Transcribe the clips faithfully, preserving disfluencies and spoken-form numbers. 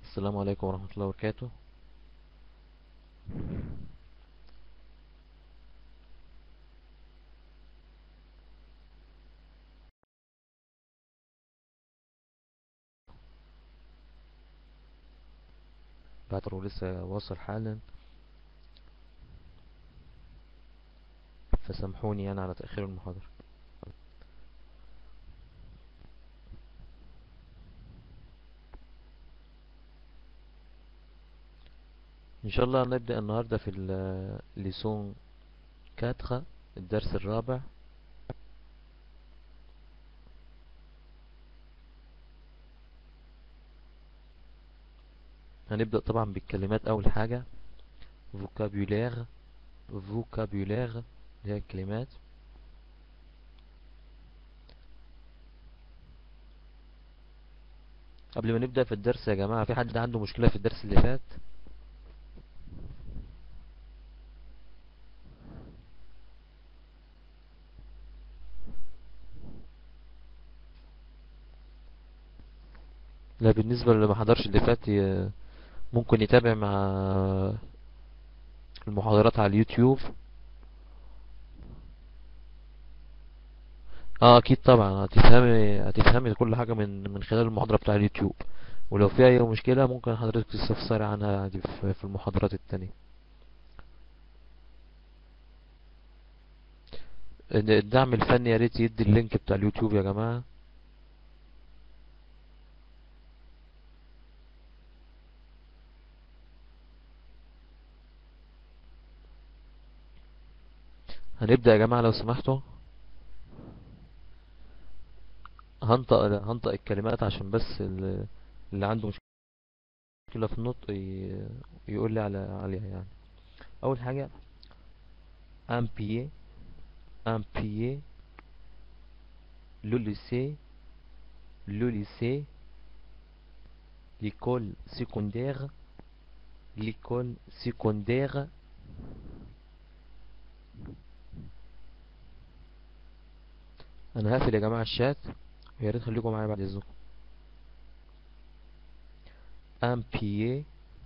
السلام عليكم ورحمة الله وبركاته. بعتبره لسه واصل حالا، فسامحوني يعني على تأخير المحاضرة. إن شاء الله نبدأ النهاردة في الليسون كاتخة، الدرس الرابع. هنبدأ طبعا بالكلمات. أول حاجة vocabulaire vocabulaire اللي هي الكلمات. قبل ما نبدأ في الدرس يا جماعة، في حد عنده مشكلة في الدرس اللي فات؟ لا، بالنسبة اللي ما حضرش اللي فات ي- ممكن يتابع مع المحاضرات على اليوتيوب. اه اكيد طبعا هتفهمي هتفهمي كل حاجة من من خلال المحاضرة بتاع اليوتيوب. ولو في اي مشكلة ممكن حضرتك تستفسري عنها عادي في في المحاضرات التانية. الدعم الفني يا ريت يدي اللينك بتاع اليوتيوب يا جماعة. هنبدأ يا جماعة لو سمحتوا. هنطق هنطق الكلمات عشان بس ال- اللي عنده مشكلة في النطق ي- يقول لي على عليها يعني. اول حاجة un pied un pied le lycée le lycée l'école secondaire l'école secondaire. انا هقفل يا جماعة الشات، ويا ريت خليكم معايا بعد اذنكم. un pied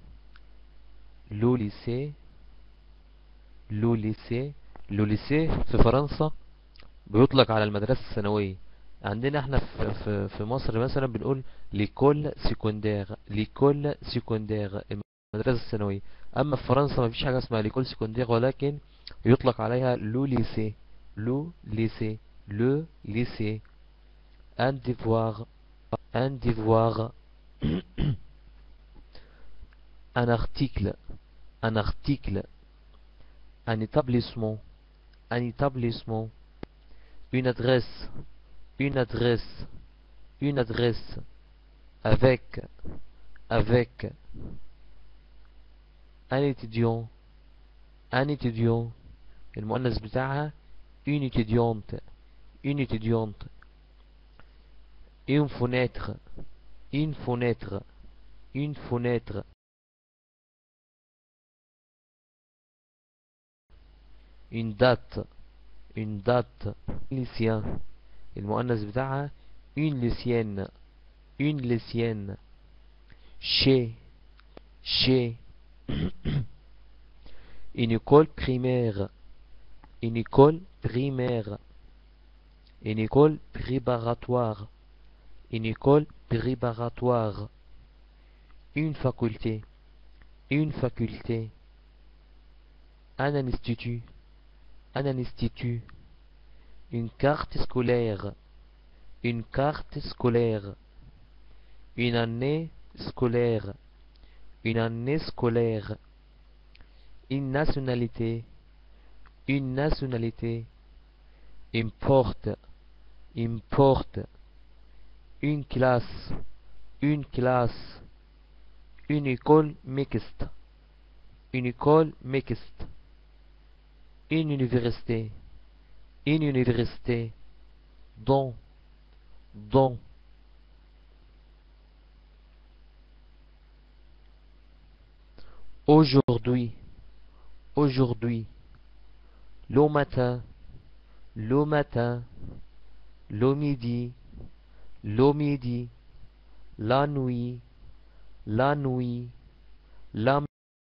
le lycée le lycée le lycée في فرنسا بيطلق على المدرسة الثانوية. عندنا احنا في في في مصر مثلا بنقول ليكول سيكوندير ليكول سيكوندير المدرسة الثانوية. اما في فرنسا ما فيش حاجة اسمها ليكول سيكوندير، ولكن يطلق عليها لو ليسي لو ليسي لو ليسي. un devoir un devoir un article un article un établissement un établissement une adresse une adresse une adresse avec avec un étudiant un étudiant المؤنث بتاعها une étudiante une étudiante. une fenêtre une fenêtre une fenêtre. une date une date. lycéen المؤنث بتاعها une lycéenne une lycéenne. chez chez une école primaire une école primaire. une école préparatoire une école préparatoire. une faculté une faculté. un institut un institut. une carte scolaire une carte scolaire. une année scolaire une année scolaire. une nationalité une nationalité. une porte une porte. une classe une classe. une école mixte une école mixte. une université une université. dans dans. aujourd'hui aujourd'hui. le matin le matin. le midi le midi. la nuit la nuit, la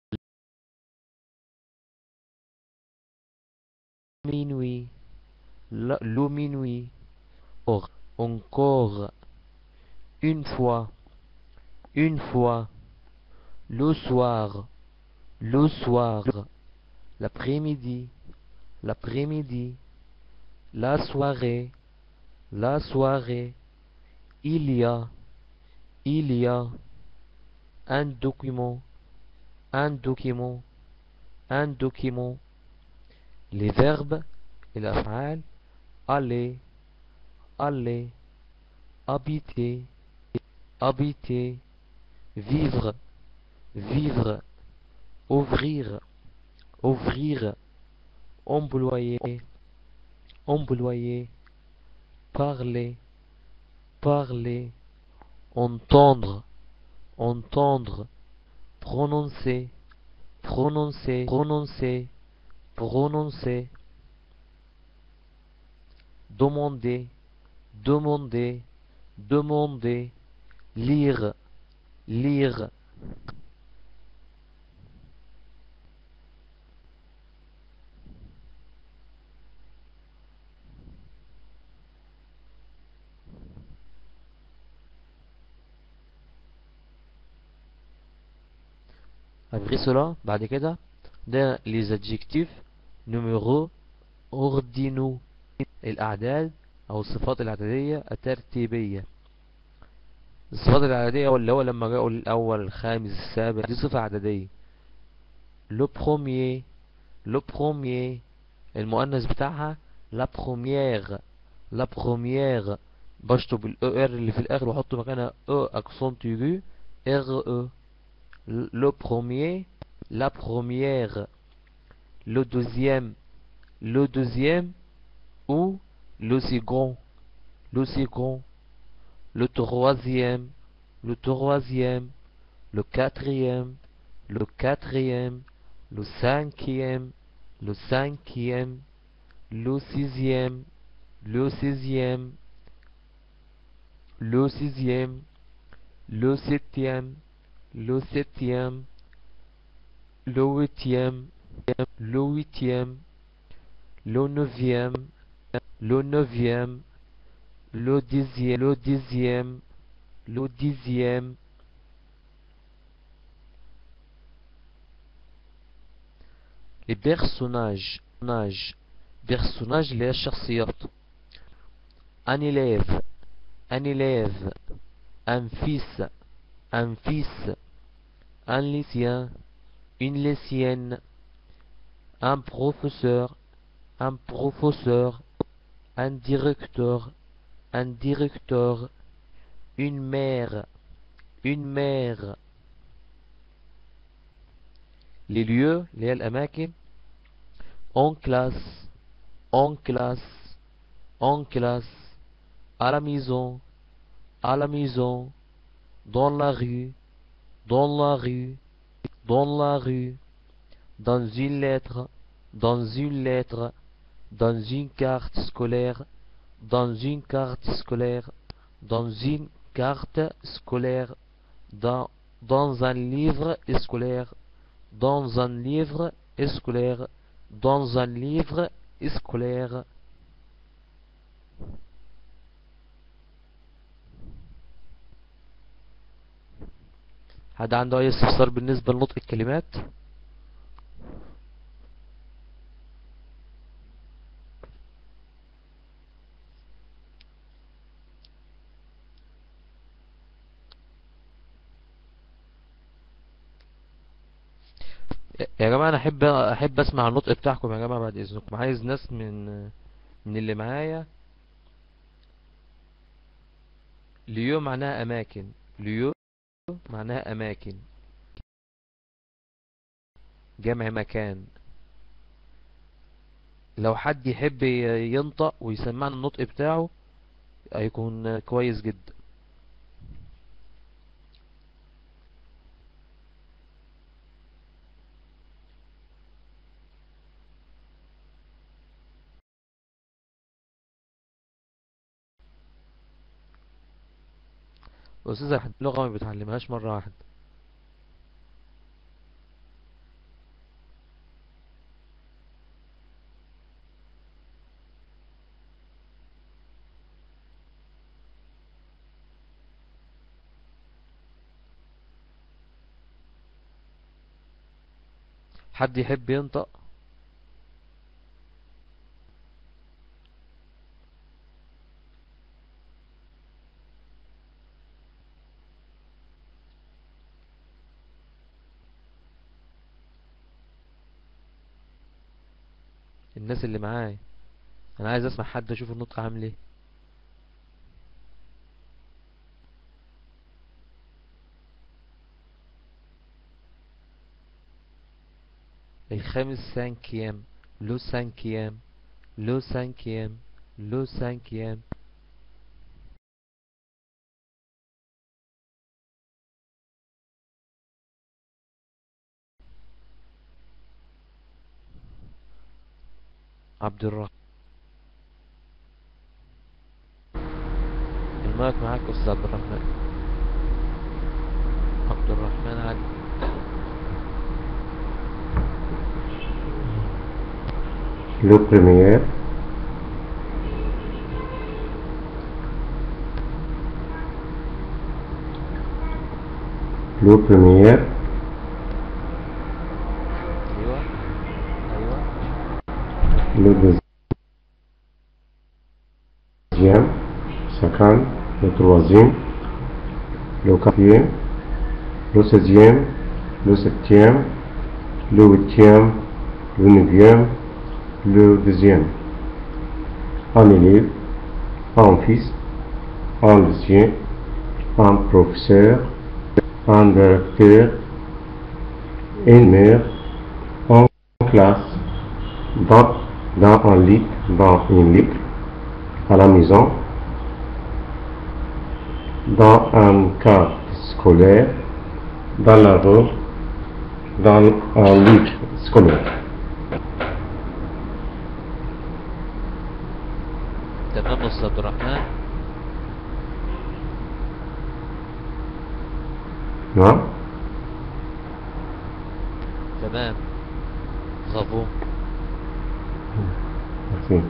minuit, la, le minuit, encore, encore, une fois, une fois, le soir, le soir, l'après-midi, l'après-midi, la soirée, la soirée, il y a, il y a, un document, un document, un document, les verbes et l'af'al, aller, aller, habiter, habiter, vivre, vivre, ouvrir, ouvrir, employer, employer, parler, parler, entendre, entendre, prononcer, prononcer, prononcer, prononcer, demander, demander, demander, lire, lire. Après cela, بعد كده ده les adjectifs numéro ordinaux الأعداد أو الصفات العددية الترتيبية. الصفات العددية اللي هو لما جاءوا الأول الخامس السابع دي صفة عددية. le premier le premier المؤنث بتاعها la première la première بشطب ال E R اللي في الآخر وأحط مكانها E accent aigu R E. le premier la première le deuxième le deuxième ou le second le second le troisième le troisième le quatrième le quatrième le cinquième le cinquième le sixième le sixième le sixième le septième le septième le huitième le huitième le neuvième le neuvième le dixième le dixième le dixième. les personnages personnages personnages اللي هي الشخصيات un élève un élève un fils un fils un lycéen une lycéenne un professeur un professeur un directeur un directeur une mère une mère. les lieux اللي هي الأماكن en classe en classe en classe à la maison à la maison dans la rue dans la rue dans la rue dans une lettre dans une lettre dans une carte scolaire dans une carte scolaire dans une carte scolaire dans, dans un livre scolaire dans un livre scolaire dans un livre scolaire. حد عنده أي استفسار بالنسبة لنطق الكلمات؟ يا جماعة أنا أحب أحب أسمع النطق بتاعكم يا جماعة بعد إذنكم. عايز ناس من من اللي معايا. ليو معناها أماكن، ليو معناها أماكن، جمع مكان. لو حد يحب ينطق ويسمعنا النطق بتاعه هيكون كويس جدا. أستاذة لغة ما بتعلمهاش مرة واحدة. حد يحب ينطق؟ الناس اللي معايا، انا عايز اسمع حد اشوف النطق عامل ايه. الخامس سانكيام. لو سانكيام. لو سانكيام. لو سانكيام. عبد الرحمن. المايك معاك استاذ عبد الرحمن. عبد الرحمن علي. Le premier, le premier, ايوه. ايوه. le deuxième, second, le troisième, le quatrième, le seizième, le septième, le huitième, le neuvième, le deuxième. Un élève, un fils, un lycée, un professeur, un directeur, une mère, en classe, dans, dans un lit, dans une livre, à la maison, dans un cadre scolaire, dans la rue, dans un livre scolaire. تمام استاذ عبد الرحمن. Non? تمام. برافو. Merci.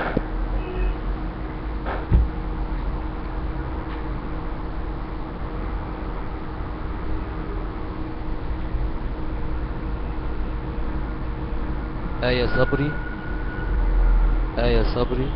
آية صبري. آية صبري.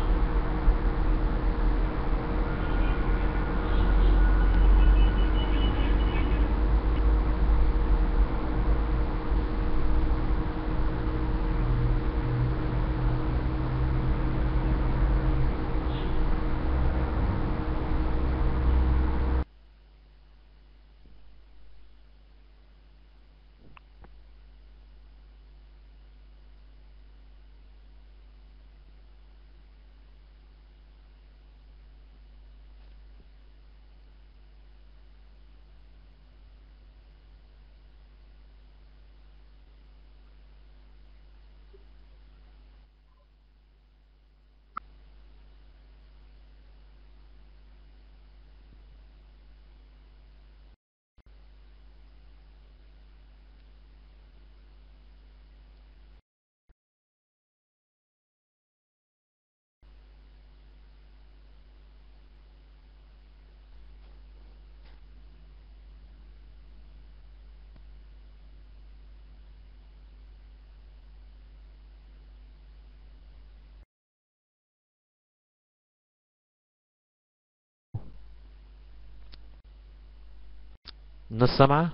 الناس سامعة؟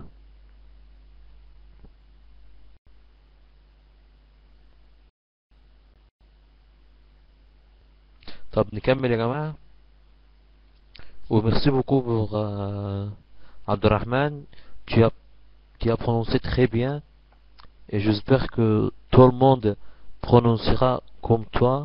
طب نكمل يا جماعة. وميرسي بوكو pour euh, Abdurrahman. Tu as, tu as prononcé très bien. Et j'espère que tout le monde prononcera comme toi.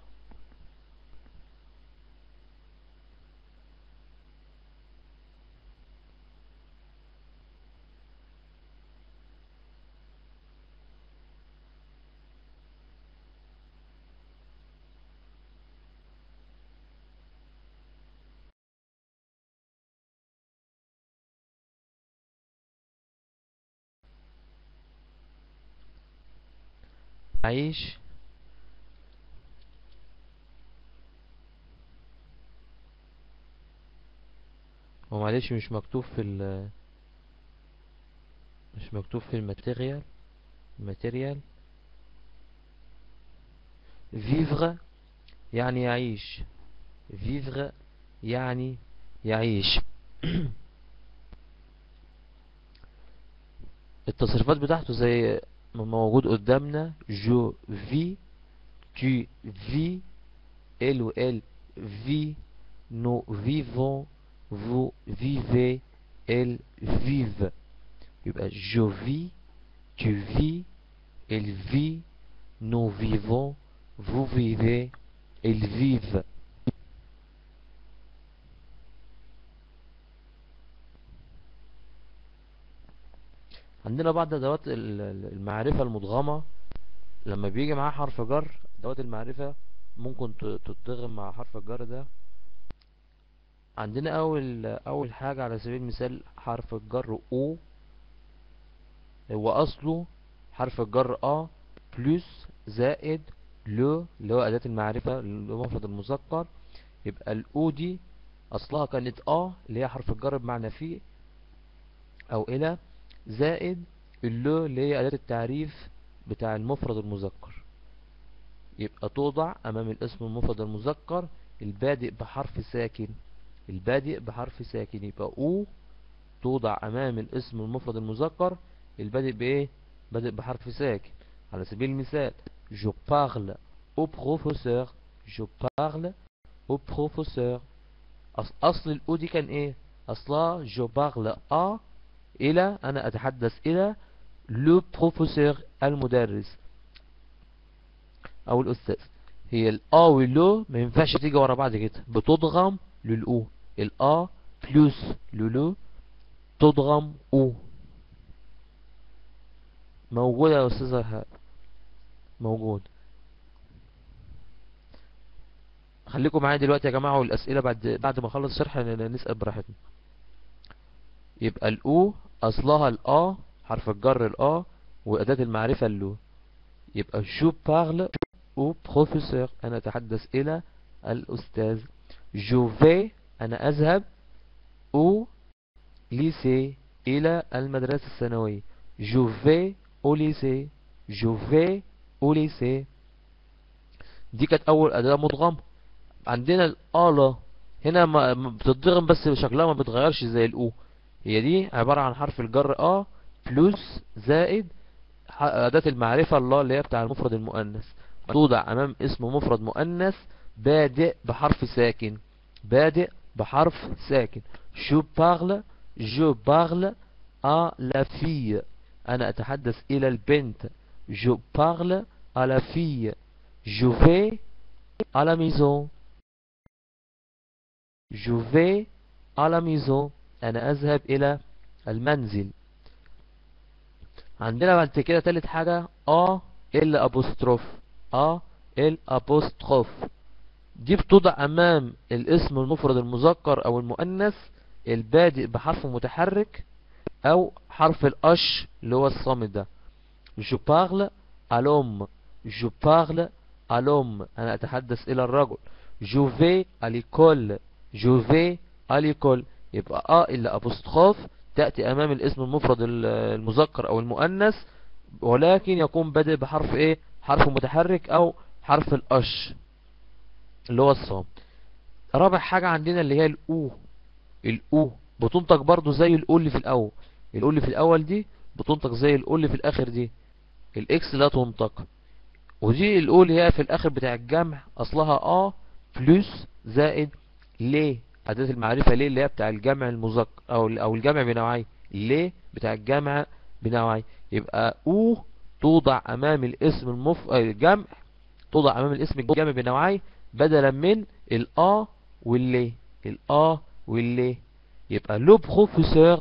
عايش. هو معلش مش مكتوب في ال مش مكتوب في الماتيريال. ماتيريال. vivre يعني يعيش. vivre يعني يعيش. التصريفات بتاعته زي ما موجود قدامنا: je vis، tu vis، elle ou elle vit، nous vivons، vous vivez، elles vivent. يبقى je vis، tu vis، elle vit، nous vivons، vous vivez، elles vivent. عندنا بعض ادوات المعرفة المدغمة لما بيجي معاه حرف جر. ادوات المعرفة ممكن تتضغم مع حرف الجر ده. عندنا اول اول حاجة على سبيل المثال حرف الجر او، هو اصله حرف الجر ا بلس زائد لو اللي هو اداة المعرفة المفرد المذكر. يبقى الاو دي اصلها كانت ا اللي هي حرف الجر بمعنى في او الى، زائد اللو اللي هي اداة التعريف بتاع المفرد المذكر. يبقى توضع امام الاسم المفرد المذكر البادئ بحرف ساكن. البادئ بحرف ساكن يبقى او توضع امام الاسم المفرد المذكر البادئ بايه؟ بادئ بحرف ساكن. على سبيل المثال je parle au professeur، je parle au professeur. اصل الاو دي كان ايه؟ اصلها je parle à الى، انا اتحدث الى le professeur المدرس او الاستاذ. هي الا واللو ما ينفعش تيجي ورا بعض كده، بتضغم للاو. الا بلس للو تضغم او. موجودة يا استاذة؟ موجود. خليكم معايا دلوقتي يا جماعة، والاسئلة بعد بعد ما اخلص شرح نسأل براحتنا. يبقى الاو اصلها الا حرف الجر الا واداة المعرفة اللو. يبقى جو بارل او بروفيسور، انا اتحدث الى الاستاذ. جو في انا اذهب، او ليسي الى المدرسة الثانوية. جو في او ليسي، جو في او ليسي. دي كانت اول اداة مدغمة. عندنا الالا هنا ما بتتضغم بس شكلها ما بتغيرش زي الاو. هي دي عبارة عن حرف الجر ا بلس زائد أداة المعرفة الله اللي هي بتاع المفرد المؤنث. توضع أمام اسم مفرد مؤنث بادئ بحرف ساكن. بادئ بحرف ساكن. je parle، je parle à la fille، أنا أتحدث إلى البنت. je parle à la fille. je vais à la maison، je vais à la maison، أنا أذهب إلى المنزل. عندنا بعد كده تالت حاجة ا ال ابوستروف. ا ال ابوستروف دي بتوضع امام الاسم المفرد المذكر او المؤنث البادئ بحرف متحرك او حرف الاش اللي هو الصامت ده. je parle à l'homme، je parle à l'homme، انا اتحدث الى الرجل. je vais à l'école، je vais à l'école. يبقى ا ال ابوستروف تأتي أمام الاسم المفرد المذكر أو المؤنث، ولكن يكون بادئ بحرف إيه؟ حرف متحرك أو حرف الأش اللي هو الصام. رابع حاجة عندنا اللي هي الأو. الأو بتنطق برضو زي الأو اللي في الأول. الأو اللي في الأول دي بتنطق زي الأو اللي في الآخر دي. الإكس لا تنطق. ودي الأو اللي هي في الآخر بتاع الجمع أصلها آ بلس زائد ليه، أداة المعرفة ليه اللي هي بتاع الجمع المذكر أو أو الجمع بنوعين. ليه بتاع الجمع بنوعين. يبقى أو توضع أمام الاسم المف الجمع، توضع أمام الاسم الجمع بنوعين بدلا من الآ واللي. الآ واللي. يبقى لو بروفيسور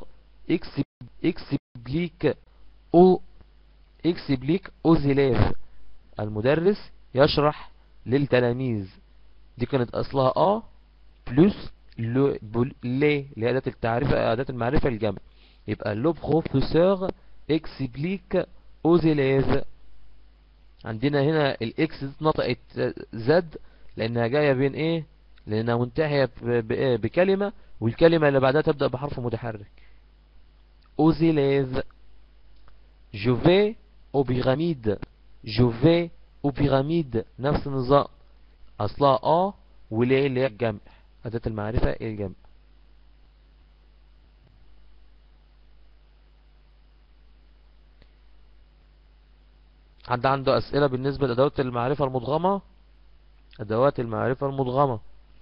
اكسبليك او اكسبليك او زيليف، المدرس يشرح للتلاميذ. دي كانت أصلها آ بلس لو لي اللي هي أداة التعريف أداة المعرفة الجمع. يبقى لو بروفيسور اكسبليك او زيليف. عندنا هنا الاكس نطقت زد لانها جايه بين ايه؟ لانها منتهيه بكلمه والكلمه اللي بعدها تبدا بحرف متحرك. او زيليف. جو في au pyramide. je vais au pyramide. نفس النظام، اصلها اه وليه اللي هي الجمع، اداة المعرفة ايه الجمع. حد عنده اسئلة بالنسبة لادوات المعرفة المدغمة؟ ادوات المعرفة المدغمة.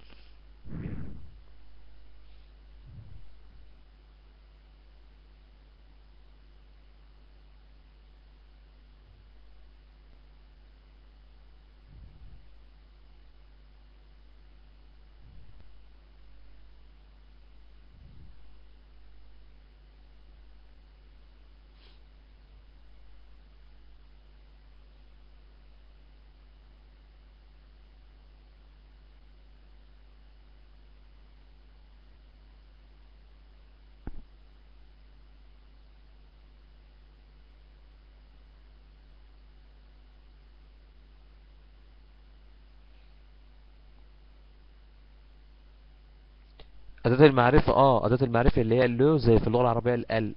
أداة المعرفة اه أداة المعرفة اللي هي اللو، زي في اللغة العربية ال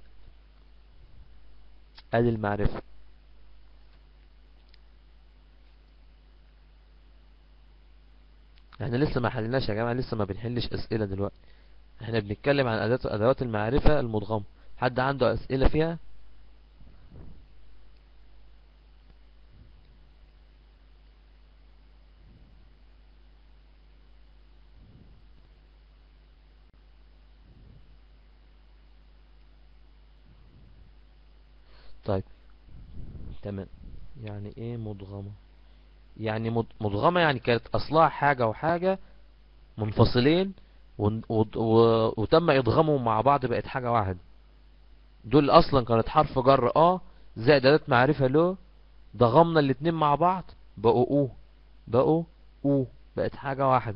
ال المعرفة. احنا لسه ما حلناش يا جماعة، لسه ما بنحلش أسئلة دلوقتي، احنا بنتكلم عن أداة أدوات المعرفة المدغمة. حد عنده أسئلة فيها؟ طيب تمام. يعني ايه مدغمة؟ يعني مد- مدغمة يعني كانت أصلها حاجة وحاجة منفصلين، ون- و- و- وتم إدغامهم مع بعض بقت حاجة واحدة. دول أصلا كانت حرف جر اه زائد أداة معرفة لو، ضغمنا الاتنين مع بعض بقوا او، بقوا او، بقت حاجة واحدة.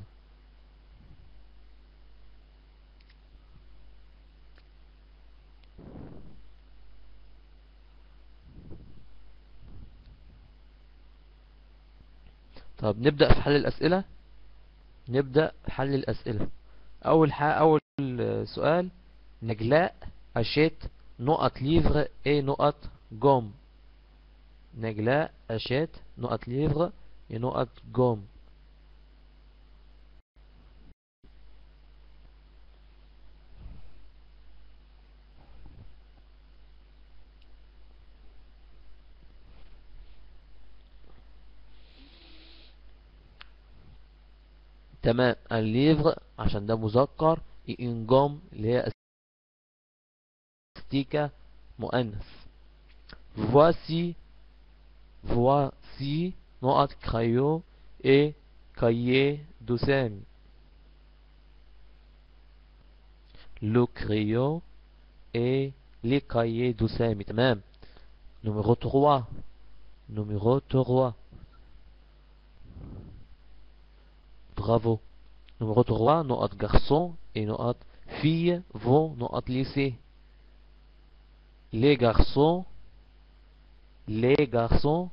طب نبدأ في حل الأسئلة. نبدأ في حل الأسئلة. أول حاجة، أول سؤال: نجلاء أشيت نقط ليفر اي نقط جوم. نجلاء أشيت نقط ليفر اي نقط جوم. تمام. الليفر عشان ده مذكر، اي ان جوم اللي هي استيكة مؤنث. voici voici نقط crayon et cahier de Samy. le crayon et les cahiers de Samy. تمام. numéro trois. numéro trois. bravo. numéro trois نقط garçon et نقط fille vont نقط lycée. les garçons les garçons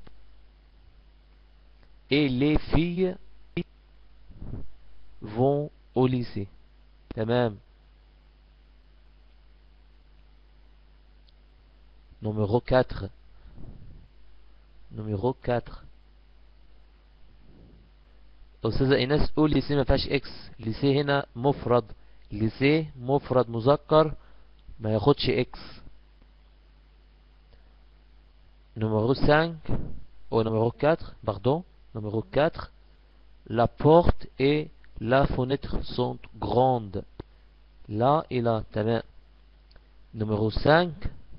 et les filles vont au lycée. تمام. numéro quatre. numéro quatre. أستاذة إيناس قول ليسيه ما فيهاش إكس. ليسيه هنا مفرد، ليسيه مفرد مذكر ما ياخدش إكس. numéro cinq ou numéro quatre, pardon, numéro quatre. La porte et la fenêtre sont grandes. Là et là. تمام. numéro cinq.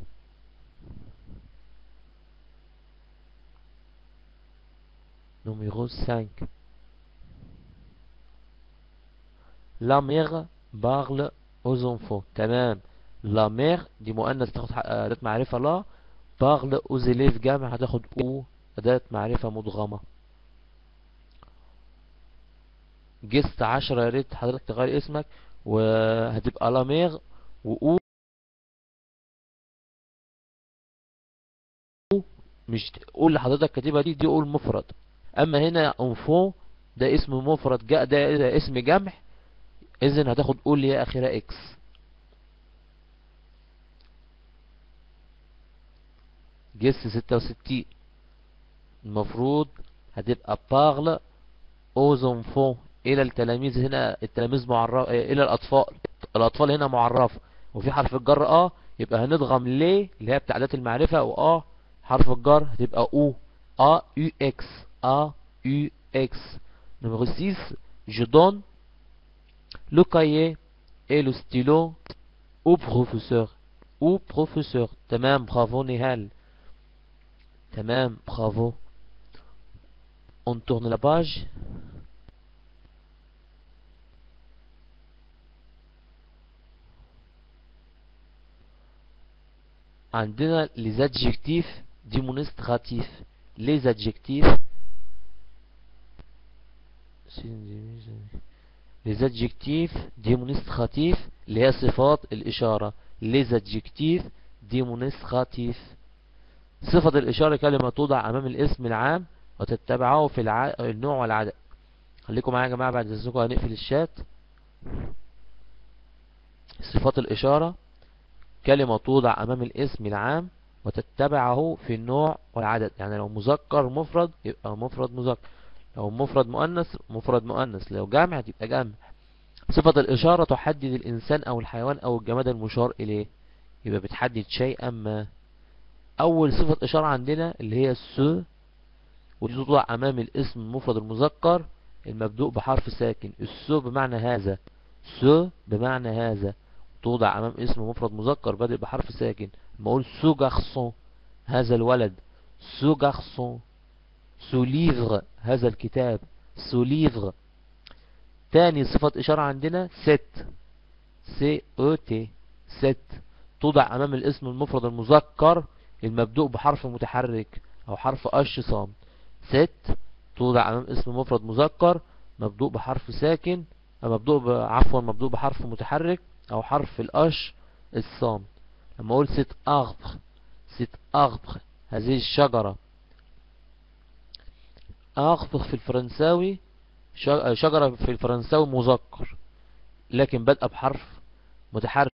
numéro cinq. La mère parle aux enfants. تمام. la mère دي مؤنث تاخد أداة معرفة لا، parle aux élèves جامع هتاخد او أداة معرفة مدغمة. جست عشرة، يا ريت حضرتك تغير اسمك وهتبقى la mère و مش قول اللي حضرتك كاتبها دي دي قول مفرد. اما هنا انفو ده اسم مفرد جاء، ده, ده اسم جمع، اذن هتاخد قول اللي هي اخرها اكس. جس ستة وستين المفروض هتبقى parle aux enfants، الى التلاميذ. هنا التلاميذ معرف، الى الاطفال، الاطفال هنا معرفة وفي حرف الجر اه، يبقى هنضغم ليه اللي هي بتاع ذات المعرفة، واه حرف الجر هتبقى او ا يو اكس ا يو اكس. numéro six je donne le cahier et le stylo au professeur au professeur. تمام برافو نهال، تمام برافو. on tourne la page. عندنا les adjectifs démonstratifs. les adjectifs les adjectifs démonstratifs اللي هي صفات الإشارة. les adjectifs démonstratifs صفة الإشارة كلمة توضع أمام الاسم العام وتتبعه في الع... النوع والعدد. خليكم معايا يا جماعة، بعد إذنكم هنقفل الشات. صفات الإشارة كلمة توضع أمام الاسم العام وتتبعه في النوع والعدد. يعني لو مذكر مفرد يبقى مفرد مذكر، لو مفرد مؤنث مفرد مؤنث، لو جمع تبقى جمع. صفة الإشارة تحدد الإنسان أو الحيوان أو الجماد المشار إليه، يبقى بتحدد شيئا ما. أول صفة إشارة عندنا اللي هي السو، ودي توضع أمام الاسم المفرد المذكر المبدوء بحرف ساكن. السو بمعنى هذا، سو بمعنى هذا، توضع أمام اسم مفرد مذكر بادئ بحرف ساكن. لما أقول سو غارسون هذا الولد، سو غارسون. سو ليفر هذا الكتاب، سو ليفر. تاني صفة إشارة عندنا ست، سي او تي، ست، توضع أمام الاسم المفرد المذكر المبدوء بحرف متحرك أو حرف أش صامت. ست توضع أمام اسم مفرد مذكر مبدوء بحرف ساكن، مبدوء عفوا مبدوء بحرف متحرك أو حرف الأش الصامت. لما أقول ست أغبر، ست أغبر هذه الشجرة. أغبر في الفرنساوي شجرة في الفرنساوي مذكر لكن بدأ بحرف متحرك،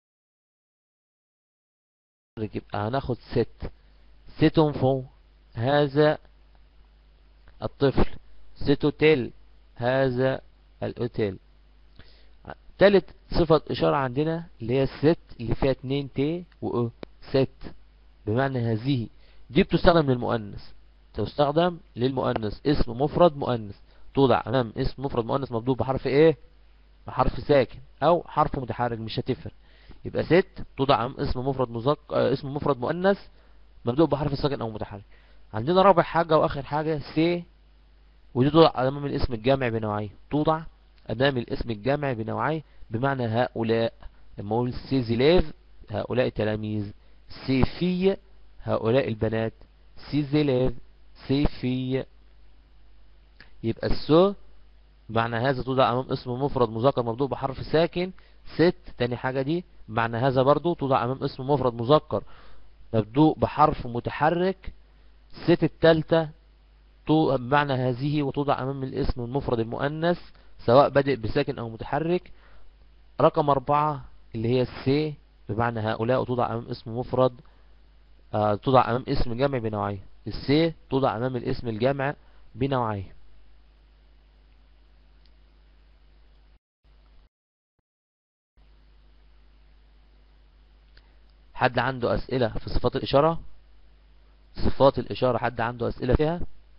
يبقى هناخد ست. ست انفون هذا الطفل. ست اوتيل هذا الاوتيل. تالت صفة إشارة عندنا اللي هي الست اللي فيها اتنين تي و ست بمعنى هذه. دي بتستخدم للمؤنث، تستخدم للمؤنث. اسم مفرد مؤنث توضع أمام اسم مفرد مؤنث مبدوء بحرف ايه؟ بحرف ساكن أو حرف متحرك مش هتفرق. يبقى ست توضع أمام اسم مفرد مذكر، اسم مفرد مؤنث مبدوء بحرف ساكن أو متحرك. عندنا رابع حاجة وآخر حاجة سي، ودي توضع أمام الاسم الجامع بنوعين. توضع أمام الاسم الجامع بنوعين بمعنى هؤلاء. لما أقول سي زيليف هؤلاء التلاميذ، سي في هؤلاء البنات، سي زيليف سي في. يبقى السو بمعنى هذا توضع أمام اسم مفرد مذكر مبدوء بحرف ساكن. ست تاني حاجة دي بمعنى هذا برضو توضع أمام اسم مفرد مذكر مبدوء بحرف متحرك. ست التالتة بمعنى هذه وتوضع أمام الاسم المفرد المؤنث سواء بادئ بساكن أو متحرك. رقم أربعة اللي هي السي بمعنى هؤلاء وتوضع أمام اسم مفرد آه توضع أمام اسم جمع بنوعين. السي توضع أمام الاسم الجمع بنوعين. حد عنده أسئلة في صفات الإشارة؟ صفات الإشارة حد عنده أسئلة فيها؟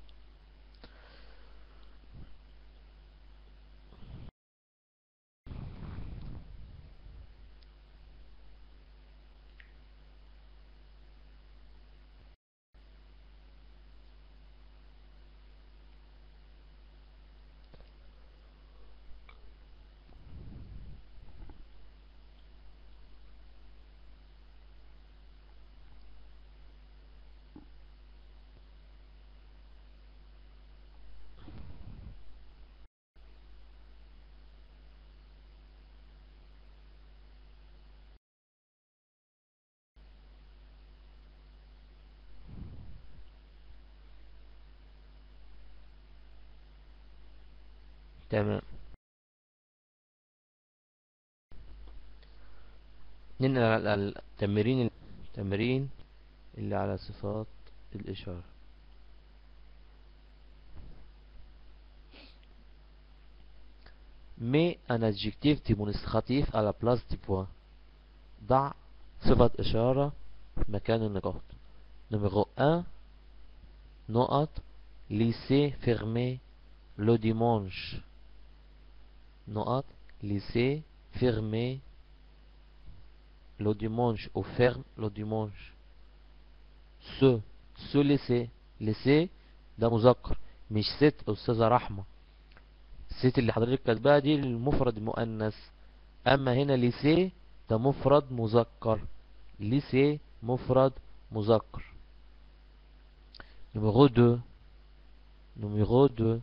تمام. ننقل على التمرين، التمرين اللي على صفات الإشارة. Mets un adjectif démonstratif à la place du point. ضع صفة إشارة مكان النقاط. Numéro un. نقط. Lycée fermé le dimanche. نقط. Lycée fermé le dimanche ou ferme le dimanche. Ce ce lycée lycée ده مذكر مش ست أستاذة رحمة. الست اللي حضرتك كاتباها دي المفرد المؤنث، أما هنا ليسيه ده مفرد مذكر. ليسيه مفرد مذكر. numéro deux. numéro deux.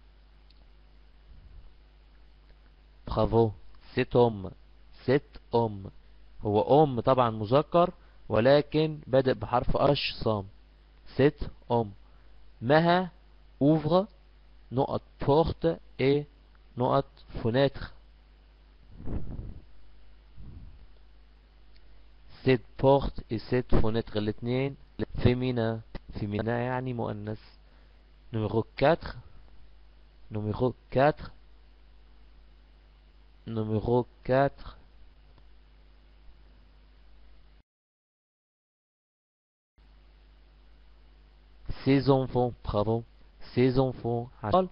bravo. cet homme. cet homme هو أم طبعا مذكر ولكن بدأ بحرف أش صام. cet homme. مها ouvre نقط porte et نقط fenêtre. cette porte et cette fenêtre الاثنين féminin. féminin يعني مؤنث. numéro quatre. numéro quatre. numéro quatre. ses enfants. bravo. ses enfants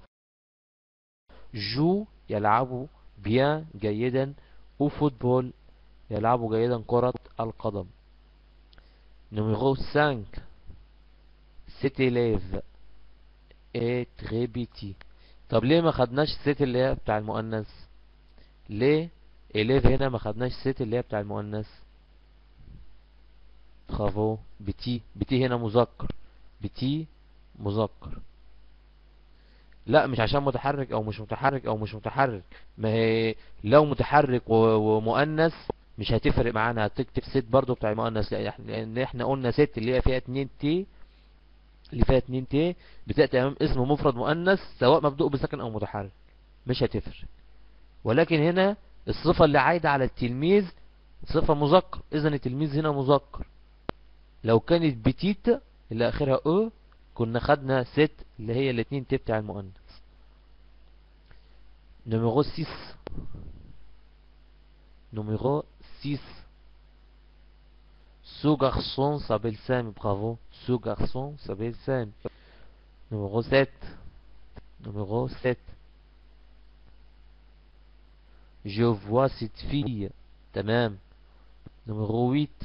jouent يلعبوا bien جيدا au football يلعبوا جيدا كرة القدم. numéro cinq. cet élève est très petit. طب ليه ما خدناش cet اللي هي بتاع المؤنث؟ ليه élève هنا ما خدناش cet اللي هي بتاع المؤنث؟ bravo. petit. petit هنا مذكر. petit مذكر. لا مش عشان متحرك او مش متحرك او مش متحرك، ما هي لو متحرك ومؤنث مش هتفرق معانا، هتكتب ست برضو بتاع المؤنث، لان احنا قلنا ست اللي هي فيها اتنين تي، اللي فيها اتنين تي بتأتي امام اسم مفرد مؤنث سواء مبدوء بسكن او متحرك مش هتفرق. ولكن هنا الصفة اللي عايدة على التلميذ صفة مذكر، اذا التلميذ هنا مذكر. لو كانت بتيت اللي اخرها او كنا خدنا ست اللي هي الاتنين تي بتاع المؤنث. numéro six. numéro six. ce garçon s'appelle Sam. bravo. ce garçon s'appelle Sam. numéro sept. numéro sept. je vois cette fille. تمام. numéro huit.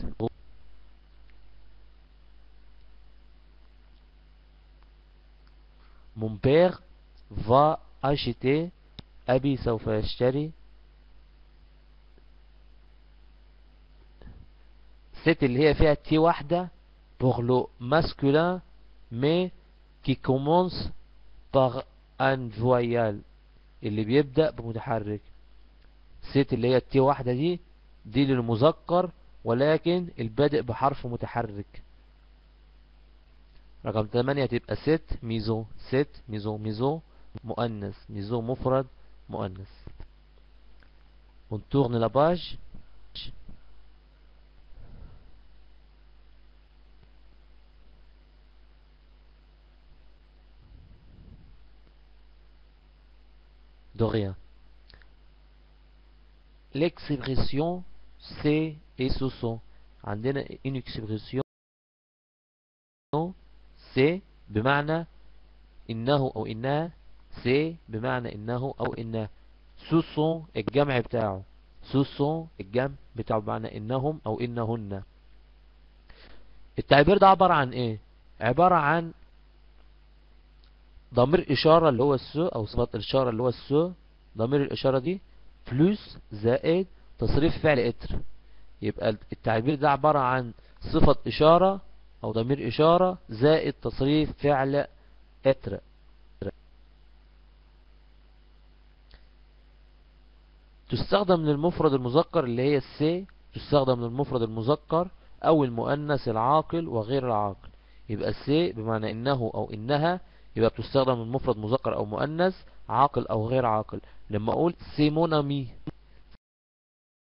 mon père va acheter. أبي سوف يشتري. ست اللي هي فيها تي واحدة pour le masculin mais qui commence par un voyelle اللي بيبدأ بمتحرك. ست اللي هي تي واحدة دي دي للمذكر ولكن البادئ بحرف متحرك. رقم ثمانية تبقى ست ميزو. ست ميزو. ميزو مؤنث. ميزو مفرد مؤنث. on tourne la page. de rien. l'expression c'est et ce sont. عندنا une expression c'est بمعنى إنه أو إنها. c'est بمعنى إنه أو إنها. ce sont الجمع بتاعه. ce sont الجمع بتاعه بمعنى إنهم أو إنهن. التعبير ده عبارة عن إيه؟ عبارة عن ضمير إشارة اللي هو السو أو صفة الإشارة اللي هو السو. ضمير الإشارة دي بلس زائد تصريف فعل إتر. يبقى التعبير ده عبارة عن صفة إشارة أو ضمير إشارة زائد تصريف فعل إتر. تستخدم للمفرد المذكر اللي هي السي. تستخدم للمفرد المذكر أو المؤنث العاقل وغير العاقل. يبقى السي بمعنى إنه أو إنها يبقى بتستخدم للمفرد مذكر أو مؤنث عاقل أو غير عاقل. لما أقول سي مون أمي.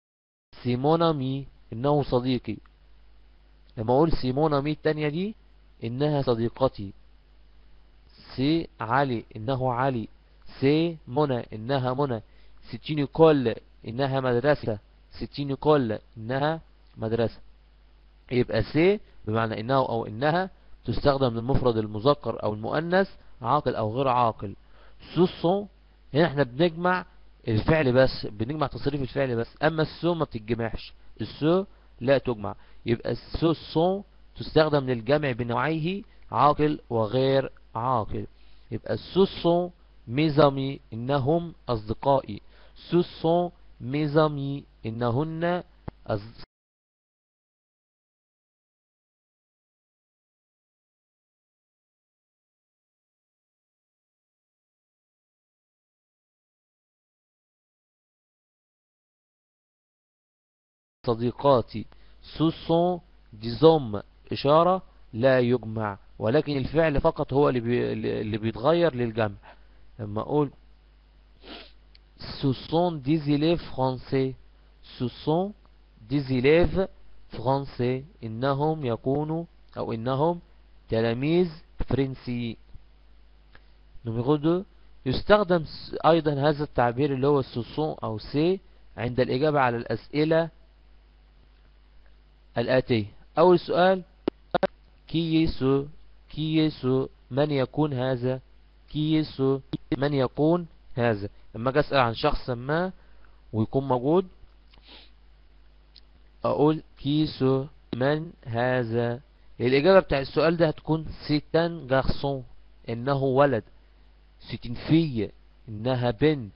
سي مون أمي إنه صديقي. لما أقول سي مون أمي التانية دي إنها صديقتي. سي علي، إنه علي. سي منى، إنها منى. ستين كل، إنها مدرسة. ستين كل، إنها مدرسة. يبقى سي بمعنى إنه أو إنها تستخدم للمفرد المذكر أو المؤنث، عاقل أو غير عاقل. سوسون، هنا احنا بنجمع الفعل بس، بنجمع تصريف الفعل بس. أما السو ما بتتجمعش، السو لا تجمع. يبقى سوسون تستخدم للجمع بنوعيه عاقل وغير عاقل. يبقى سوسون ميزامي، إنهم أصدقائي. سوسون ميزامي، إنهن أصدقائي. صديقاتي. سوسون ديزوم، إشارة لا يجمع، ولكن الفعل فقط هو اللي, بي... اللي بيتغير للجمع. لما أقول سوسون ديز إليف فرانسي، سوسون ديز إليف فرانسي، إنهم يكونوا أو إنهم تلاميذ فرنسي. نمرو دو، يستخدم أيضا هذا التعبير اللي هو سوسون أو سي عند الإجابة على الأسئلة الآتية. أول سؤال، كي يسو، كي يسو، من يكون هذا. كي يسو، من يكون هذا. لما أجي أسأل عن شخص ما ويكون موجود، أقول كيسو، من هذا. الإجابة بتاع السؤال ده هتكون سيتان جارسون، إنه ولد. سيتين في، إنها بنت.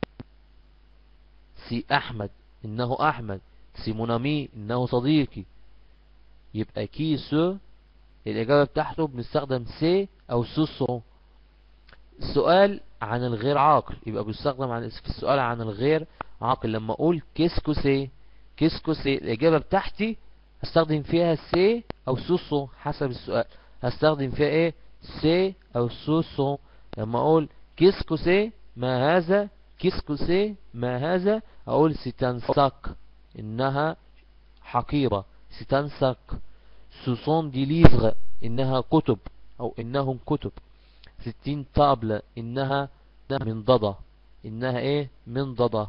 سي أحمد، إنه أحمد. سي مونامي، إنه صديقي. يبقى كيسو الإجابة بتاعته بنستخدم سي أو سوسو. السؤال عن الغير عاقل يبقى بيستخدم عن في السؤال عن الغير عاقل. لما أقول كيسكو سي، كيسكو سي، الإجابة بتاعتي هستخدم فيها سي أو سوسو حسب السؤال. هستخدم فيها إيه؟ سي أو سوسو. لما أقول كيسكو سي، ما هذا. كيسكو سي، ما هذا. أقول سيتانساك، إنها حقيبة. سيتانساك. سوسون دي ليفغ، إنها كتب أو إنهم كتب. ستين طابلة، إنها منضدة. إنها إيه؟ منضدة.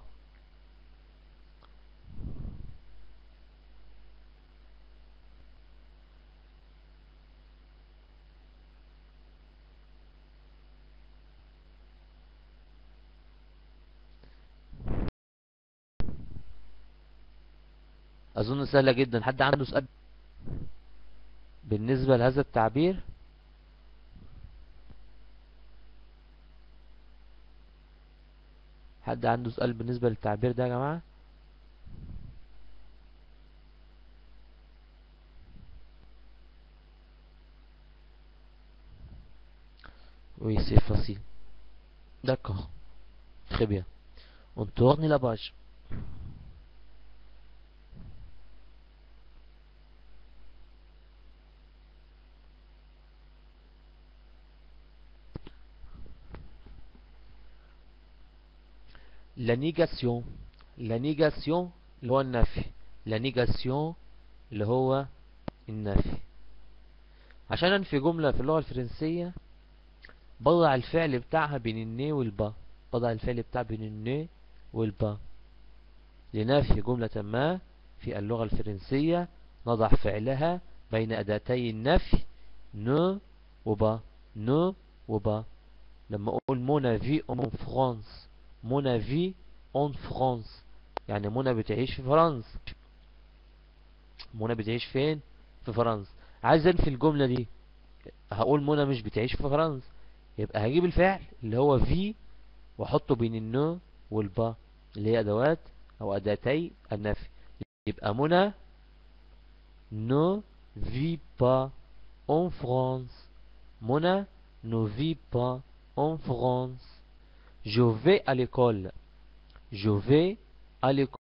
أظن سهلة جدا. حد عنده سؤال بالنسبة لهذا التعبير؟ حد عنده سؤال بالنسبة للتعبير ده يا جماعة؟ Oui, c'est facile. D'accord. Très bien. On tourne la page. La négation. La négation اللي هو النفي. La négation اللي هو النفي. عشان انفي جملة في اللغة الفرنسية بضع الفعل بتاعها بين الني والبا. بضع الفعل بتاعها بين الني والبا. لنفي جملة ما في اللغة الفرنسية نضع فعلها بين أداتي النفي نو وبا. نو وبا. لما أقول mon avis en France، mon avis en France، يعني منى بتعيش في فرنسا. منى بتعيش فين؟ في فرنسا. عايز انفي الجملة دي، هقول منى مش بتعيش في فرنسا. يبقى هجيب الفعل اللي هو في واحطه بين النو والبا اللي هي ادوات او اداتي النفي. يبقى منى ne vit pas en France. منى ne vit pas en France. Je vais à l'école. Je vais à l'école.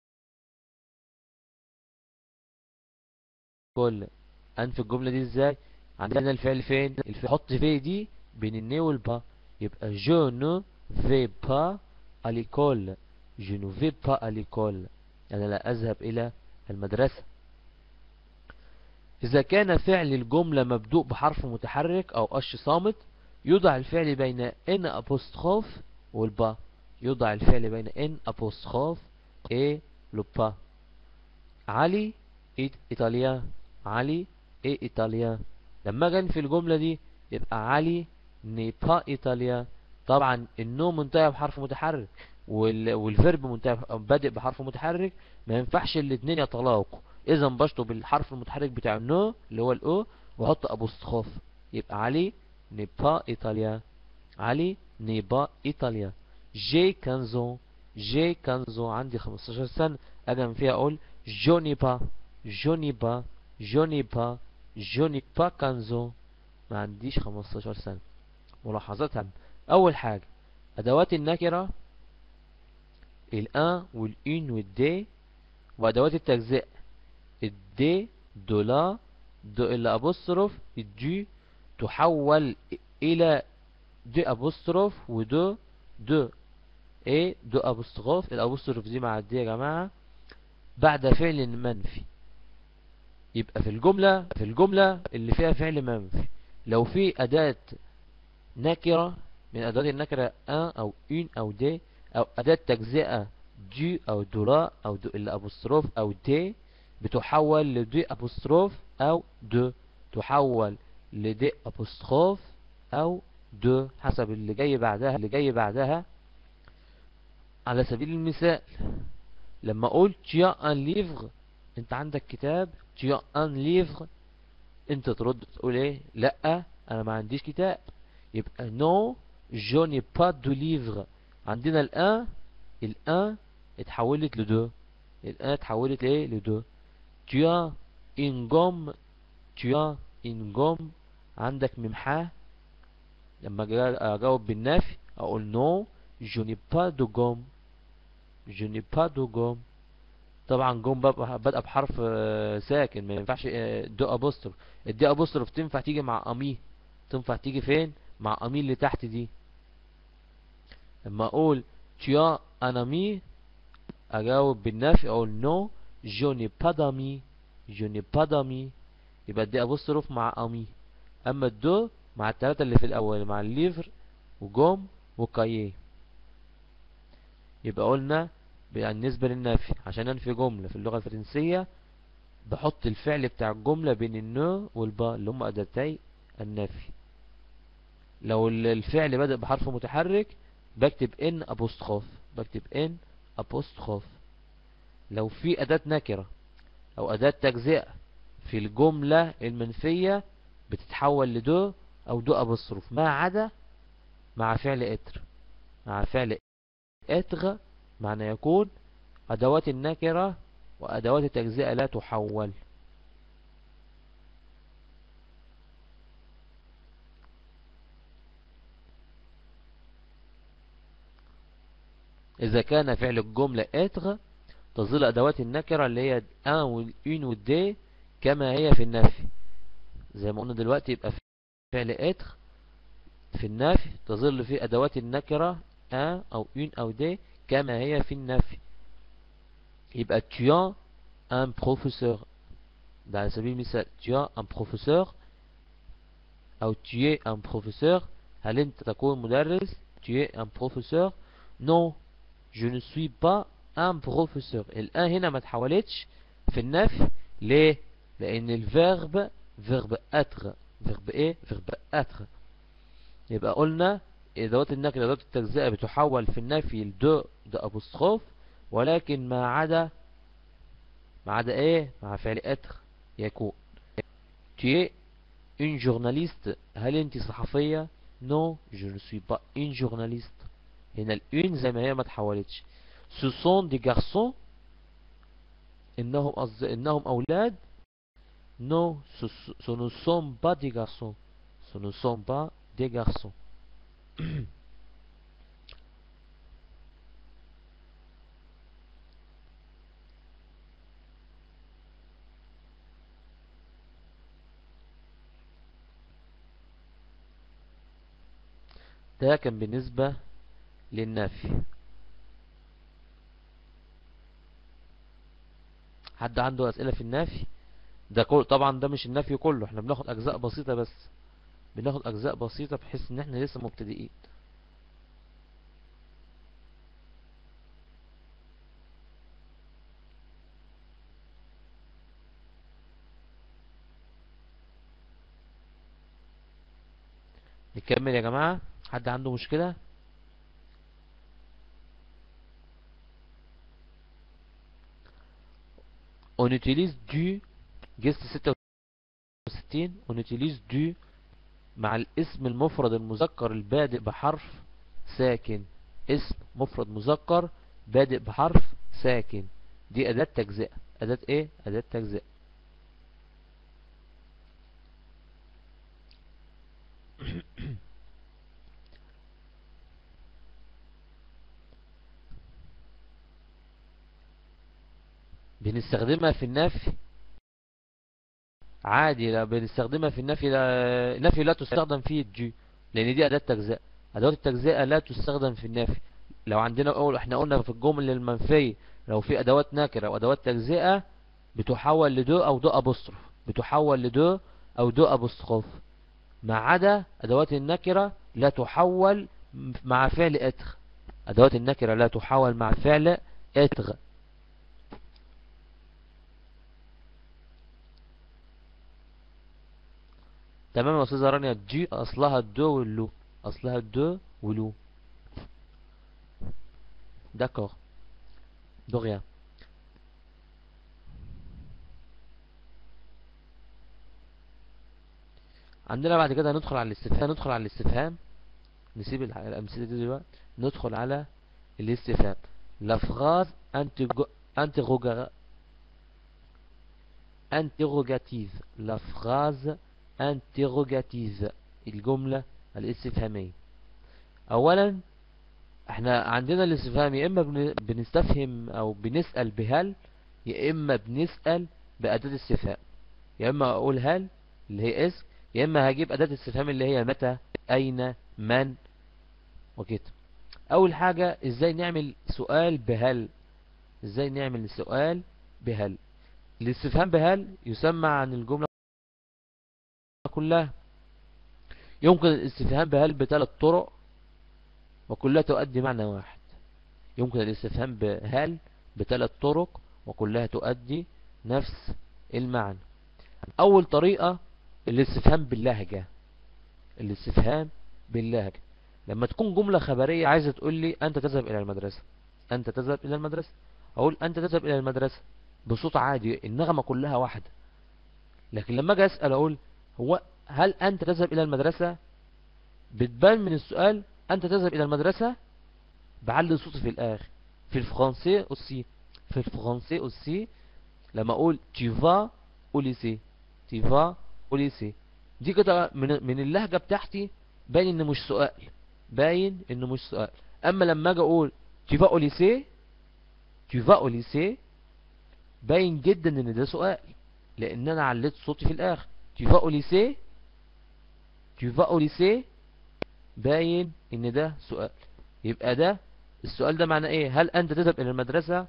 انفي الجملة دي ازاي؟ عندنا الفعل فين؟ الفعل حط في دي بين الني والبا. يبقى je ne vais pas à l'école. je ne vais pas à l'école، أنا لا أذهب إلى المدرسة. إذا كان فعل الجملة مبدوء بحرف متحرك أو قش صامت يوضع الفعل بين ان أبوستخوف والبا. يوضع الفعل بين ان أبوستخوف et le pas. علي est italien. علي est italien. لما جن في الجملة دي يبقى علي n'est pas italien. طبعا النو منتهى بحرف متحرك وال... والفيرب منتهى بادئ بحرف متحرك، ما ينفعش الاثنين يتلاقوا. اذا بشطب بالحرف المتحرك بتاع النو اللي هو الاو واحط ابوستخوف، يبقى علي n'est pas italien. علي n'est pas italien. j'ai quinze ans. j'ai quinze ans عندي خمستاشر سنة. اجي فيها اقول je n'ai pas je n'ai pas je n'ai pas je n'ai pas quinze ans. ما عنديش خمستاشر سنة. ملاحظات هامة. اول حاجة ادوات النكرة الان والان والدي، وادوات التجزئة الدي دو لا دو الابوستروف الدو تحول الى دو ابوستروف ودو دو ايه دو ابوستروف. الابوستروف دي مع الدي يا جماعة بعد فعل منفي. يبقى في الجملة في الجملة اللي فيها فعل منفي لو في اداة نكرة من ادوات النكرة ان او ان او دي، او اداة تجزئة دو او دولا او دو الابوستروف او دي، بتحول لدي ابوستروف او دو، تحول لدي ابوستروف او دو حسب اللي جاي بعدها اللي جاي بعدها. على سبيل المثال لما اقول tu as un livre، انت عندك كتاب، tu as un livre، انت ترد تقول ايه؟ لا انا ما عنديش كتاب. يبقى non je n'ai pas de livre. عندنا الان الان اتحولت لدو، الان اتحولت لايه؟ لدو. tu as une gomme tu as une gomme، عندك ممحاه. لما اجاوب بالنفي اقول non je n'ai pas de gomme je n'ai pas de gomme. طبعا جوم بدأ بحرف ساكن ما ينفعش دو ابوستروف. الدي ابوستروف تنفع تيجي مع امي، تنفع تيجي فين؟ مع امي اللي تحت دي. لما اقول tu as un ami اجاوب بالنفي اقول non je n'ai pas d'amis je n'ai pas d'amis. يبقى الدي ابوستروف مع امي. اما الدو مع الثلاثه اللي في الاول مع الليفر وجوم وكاييه. يبقى قلنا بالنسبة للنفي عشان انفي جملة في اللغة الفرنسية بحط الفعل بتاع الجملة بين النو والبا اللي هم اداتي النفي. لو الفعل بدأ بحرف متحرك بكتب ان ابوستخوف بكتب ان ابوستخوف. لو في اداة نكرة او اداة تجزئة في الجملة المنفية بتتحول لدو او دو ابوستروف ما عدا مع فعل اتر. مع فعل اتر معنى يكون أدوات النكرة وأدوات التجزئة لا تحول. إذا كان فعل الجملة اتر تظل أدوات النكرة اللي هي ان والان والدي كما هي في النفي. زي ما قلنا دلوقتي يبقى فعل اتر في النفي تظل فيه أدوات النكرة ان أو ان أو دي كما هي في النفي. يبقى tu as un professeur. ده على سبيل المثال tu as un professeur أو tu es un professeur. هل أنت تكون مدرس؟ tu es un professeur. non je ne suis pas un professeur. الآن هنا ما تحولتش في النفي. ليه؟ لأن الفيرب فيرب être. فيرب ايه؟ فيرب être. يبقى قلنا ادوات النكره ادوات التجزئه بتحول في النفي لدو دو ابوستروف، ولكن ما عدا ما عدا ايه؟ مع فعل اتر يكون tu es une journaliste. هل انت صحفيه؟ non je ne suis pas une journaliste. هنا الان زي ما هي ما تحولتش. ce sont des garçons. انهم أص... انهم اولاد. non ce, ce ne sont pas des garçons. ce ne sont pas des garçons. ده كان بالنسبة للنفي. حد عنده أسئلة في النفي؟ ده كل طبعا ده مش النفي كله، احنا بناخد اجزاء بسيطة بس، بناخد اجزاء بسيطة بحيث ان احنا لسه مبتدئين. نكمل يا جماعة، حد عنده مشكلة؟ on utilise du جست ستة وستين on utilise du مع الاسم المفرد المذكر البادئ بحرف ساكن. اسم مفرد مذكر بادئ بحرف ساكن، دي أداة تجزئة. أداة ايه؟ أداة تجزئة. بنستخدمها في النفي عادي، لا بنستخدمها في النفي، لا النفي لا تستخدم فيه الجي، لأن دي أداة تجزئة. أدوات التجزئة لا تستخدم في النفي. لو عندنا أول احنا قلنا في الجمل المنفية لو في أدوات نكرة أو أدوات تجزئة بتحول لدو أو دو أبوستروف، بتحول لدو أو دو أبوستروف، ما عدا أدوات النكرة لا تحول مع فعل اتغ. أدوات النكرة لا تحول مع فعل اتغ. تمام يا أستاذة رانيا. جي أصلها الدو واللو، أصلها الدو ولو. داكور دو غيان. عندنا بعد كده ندخل على الاستفهام، ندخل على الاستفهام نسيب الأمثلة دي دلوقتي، ندخل على الاستفهام. لا فراز انتروجاتيف، لا فراز انتروجاتيف، الجملة الاستفهامية. اولا احنا عندنا الاستفهام يا اما بنستفهم او بنسأل بهل، يا اما بنسأل بأداة استفهام. يا اما اقول هل اللي هي اسم، يا اما هجيب أداة استفهام اللي هي متى، اين، من وكده. اول حاجة ازاي نعمل سؤال بهل، ازاي نعمل سؤال بهل. الاستفهام بهل يسمى عن الجملة كلها. يمكن الاستفهام بهل بثلاث طرق وكلها تؤدي معنى واحد. يمكن الاستفهام بهل بثلاث طرق وكلها تؤدي نفس المعنى. اول طريقة الاستفهام باللهجة. الاستفهام باللهجة لما تكون جملة خبرية عايزة تقول لي انت تذهب الى المدرسة، انت تذهب الى المدرسة، اقول انت تذهب الى المدرسة بصوت عادي، النغمة كلها واحدة. لكن لما اجي اسأل اقول هو هل انت تذهب الى المدرسة، بتبان من السؤال انت تذهب الى المدرسة بعلي صوتي في الاخر. في الفرنسي اوسي، في الفرنسي اوسي لما اقول tu vas au lycée، tu vas au lycée، دي كده من من اللهجة بتاعتي باين انه مش سؤال، باين انه مش سؤال. اما لما اجي اقول tu vas au lycée، tu vas au lycée، باين جدا ان ده سؤال لان انا عليت صوتي في الاخر. tu vas au lycée، tu vas au lycée، باين ان ده سؤال. يبقى ده السؤال ده معناه ايه؟ هل انت تذهب الى المدرسة؟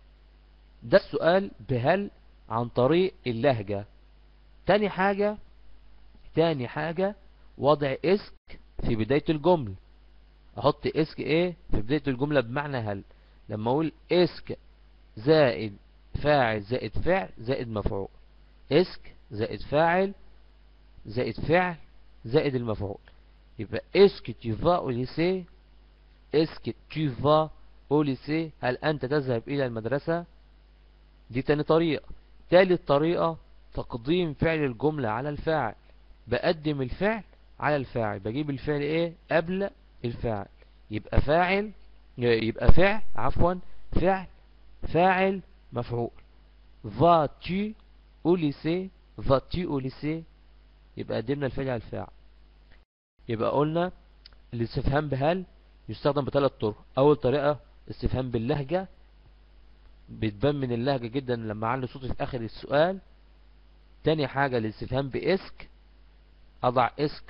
ده السؤال بهل عن طريق اللهجة. تاني حاجة تاني حاجة وضع اسك في بداية الجملة. احط اسك ايه في بداية الجملة بمعنى هل. لما اقول اسك زائد فاعل زائد فعل زائد مفعول، اسك زائد فاعل زائد فعل زائد المفعول، يبقى اسك tu vas au lycée، اسك tu vas au lycée، هل انت تذهب الى المدرسة. دي تاني طريقة. تالت طريقة تقديم فعل الجملة على الفاعل. بقدم الفعل على الفاعل، بجيب الفعل ايه قبل الفاعل، يبقى فاعل يبقى فعل عفوا فعل فاعل مفعول. vas-tu au lycée، vas-tu au lycée، يبقى قدمنا الفعل على الفاعل. يبقى قلنا الاستفهام بهل يستخدم بثلاث طرق. اول طريقة استفهام باللهجة، بتبان من اللهجة جدا لما اعلي صوتي في اخر السؤال. تاني حاجة الاستفهام باسك، اضع اسك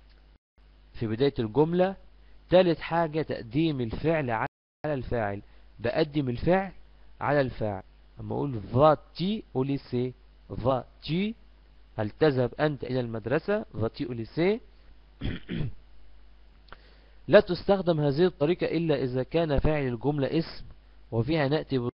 في بداية الجملة. تالت حاجة تقديم الفعل على الفاعل، بقدم الفعل على الفاعل. اما اقول vas-tu au lycée، vas-tu؟ هل تذهب أنت إلى المدرسة؟ vas-tu au lycée؟ لا تستخدم هذه الطريقة إلا إذا كان فاعل الجملة اسم وفيها نأتي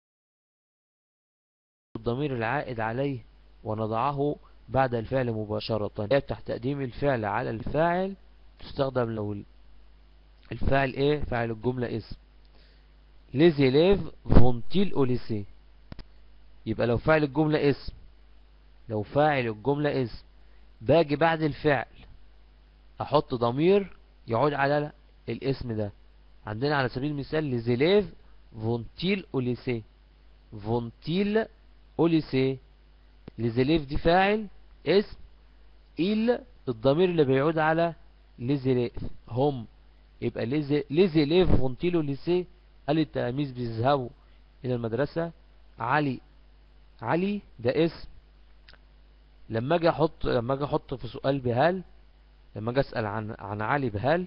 بالضمير العائد عليه ونضعه بعد الفعل مباشرة. تحت تقديم الفعل على الفاعل تستخدم لو الفاعل ايه؟ فاعل الجملة اسم. les élèves vont-ils au lycée؟ يبقى لو فاعل الجملة اسم لو فاعل الجملة اسم باجي بعد الفعل احط ضمير يعود على الاسم ده. عندنا على سبيل المثال les élèves vont-ils au lycée؟ vont-ils au lycée؟ les élèves دي فاعل اسم، il الضمير اللي بيعود على les élèves هم. يبقى les élèves vont-ils au lycée؟ هل التلاميذ بيذهبوا إلى المدرسة؟ علي علي ده اسم. لما اجي احط لما اجي احط في سؤال بهل، لما اجي اسال عن عن علي بهل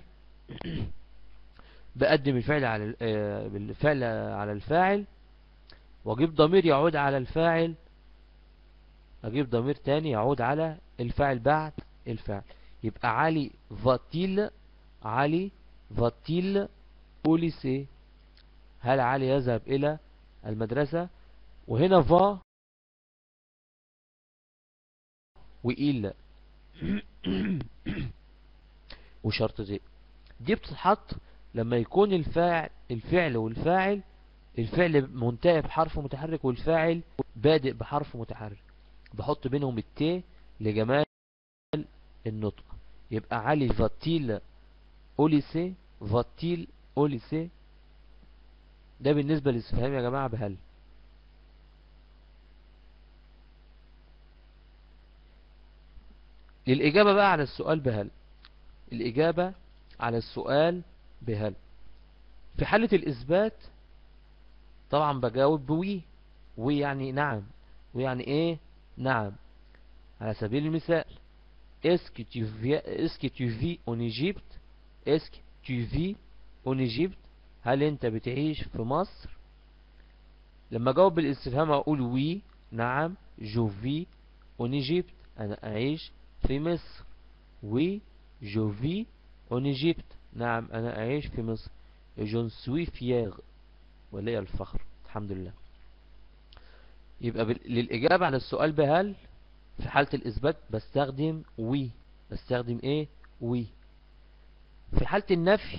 بقدم الفعل على بالفعل على الفاعل واجيب ضمير يعود على الفاعل، اجيب ضمير تاني يعود على الفاعل بعد الفعل. يبقى علي va-t-il علي va-t-il au lycée؟ هل علي يذهب إلى المدرسة؟ وهنا va وإل وشرط زي دي بتتحط لما يكون الفاعل الفعل والفاعل الفعل منتهي بحرف متحرك والفاعل بادئ بحرف متحرك، بحط بينهم الت لجمال النطق. يبقى علي va-t-il au lycée؟ va-t-il au lycée؟ ده بالنسبة للاستفهام يا جماعة بهل. للإجابة بقى على السؤال بهل، الإجابة على السؤال بهل في حالة الإثبات طبعا بجاوب بوي. وي يعني نعم، ويعني ايه؟ نعم. على سبيل المثال est-ce que tu vis est-ce que tu vis en Égypte؟ est-ce que tu vis en Égypte؟ هل انت بتعيش في مصر؟ لما اجاوب بالاستفهام اقول وي نعم جو في اون ايجيبت، انا اعيش في مصر. وي جو في اون ايجيبت، نعم انا اعيش في مصر. جون سوي فيير، ولي الفخر الحمد لله. يبقى للاجابه على السؤال بهل في حاله الاثبات بستخدم وي، بستخدم ايه؟ وي. في حاله النفي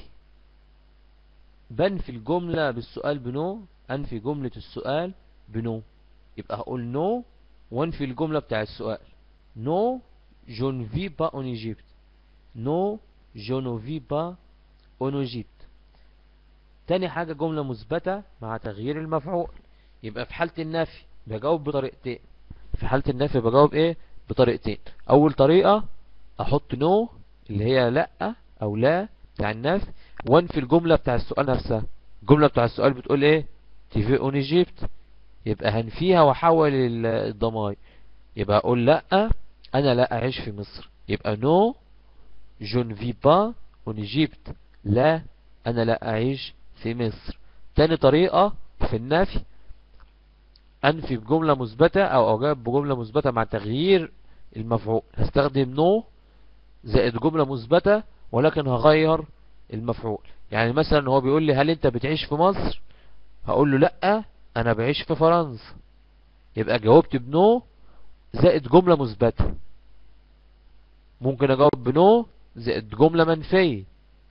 بنفي الجمله بالسؤال بنو، انفي جملة السؤال بنو. يبقى هقول نو وانفي الجملة بتاع السؤال. نو جو ne vis pas en Égypte. نو جو ne vis pas en Égypte. تاني حاجة جملة مثبتة مع تغيير المفعول. يبقى في حالة النفي بجاوب بطريقتين. في حالة النفي بجاوب ايه؟ بطريقتين. اول طريقة احط نو اللي هي لا او لا بتاع النفي وانفي الجملة بتاع السؤال نفسها. الجملة بتاع السؤال بتقول ايه؟ تيفي اون ايجيبت، يبقى هنفيها واحول الضمائر. يبقى اقول لا انا لا اعيش في مصر. يبقى نو جو ne vis pas en Égypte، لا انا لا اعيش في مصر. تاني طريقة في النفي انفي بجملة مثبتة او اجاب بجملة مثبتة مع تغيير المفعول. هستخدم نو زائد جملة مثبتة ولكن هغير المفعول. يعني مثلا هو بيقول لي هل انت بتعيش في مصر؟ هقول له لا انا بعيش في فرنسا. يبقى جاوبت بنو زائد جملة مثبتة. ممكن اجاوب بنو زائد جملة منفية.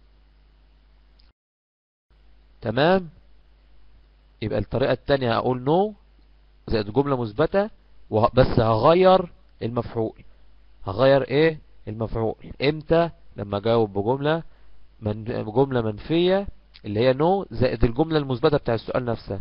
تمام. يبقى الطريقة التانية هقول نو زائد جملة مثبتة بس هغير المفعول. هغير ايه؟ المفعول. امتى؟ لما اجاوب بجملة من بجملة منفية اللي هي نو زائد الجملة المثبتة بتاع السؤال نفسها.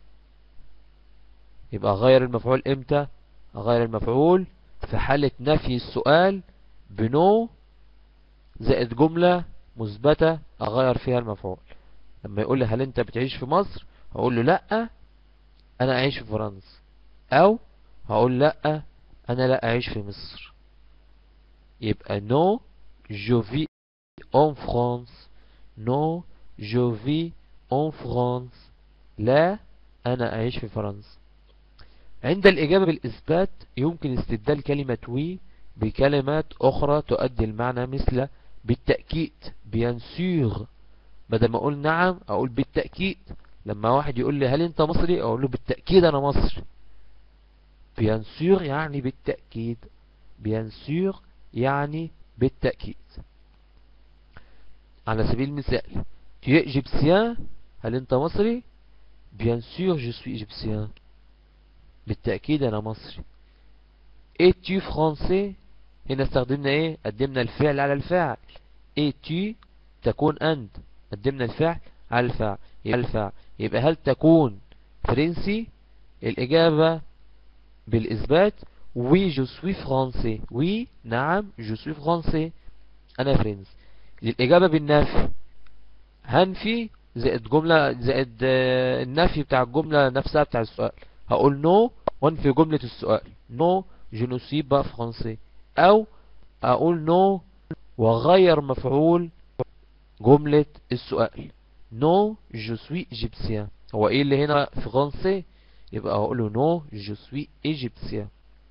يبقى اغير المفعول امتى؟ اغير المفعول في حالة نفي السؤال بنو زائد جملة مثبتة اغير فيها المفعول. لما يقول لي هل انت بتعيش في مصر؟ هقول له لا انا اعيش في فرنسا، او هقول لا انا لا اعيش في مصر. يبقى نو جو في en France. نو جو في en France، لا انا اعيش في فرنسا. عند الإجابة بالإثبات يمكن استبدال كلمة وي بكلمات أخرى تؤدي المعنى مثل بالتأكيد bien sûr. بدل ما أقول نعم أقول بالتأكيد. لما واحد يقول لي هل أنت مصري أقول له بالتأكيد أنا مصري. bien sûr يعني بالتأكيد. bien sûr يعني بالتأكيد. على سبيل المثال tu es égyptien هل أنت مصري؟ bien sûr je suis égyptien. بالتأكيد أنا مصري. es-tu français هنا استخدمنا ايه؟ قدمنا الفعل على الفاعل. es-tu تكون أنت، قدمنا الفعل على الفاعل. يبقى الفاعل يبقى هل تكون فرنسي؟ الإجابة بالإثبات oui je suis français. oui نعم je suis français أنا فرنسي. للإجابة بالنفي هنفي زائد جملة زائد النفي بتاع الجملة نفسها بتاع السؤال. هقول نو وانفي جملة السؤال نو je ne suis pas français. أو أقول نو وغير مفعول جملة السؤال نو je suis égyptien. هو ايه اللي هنا فرنسي؟ يبقى هقول له نو je suis égyptien.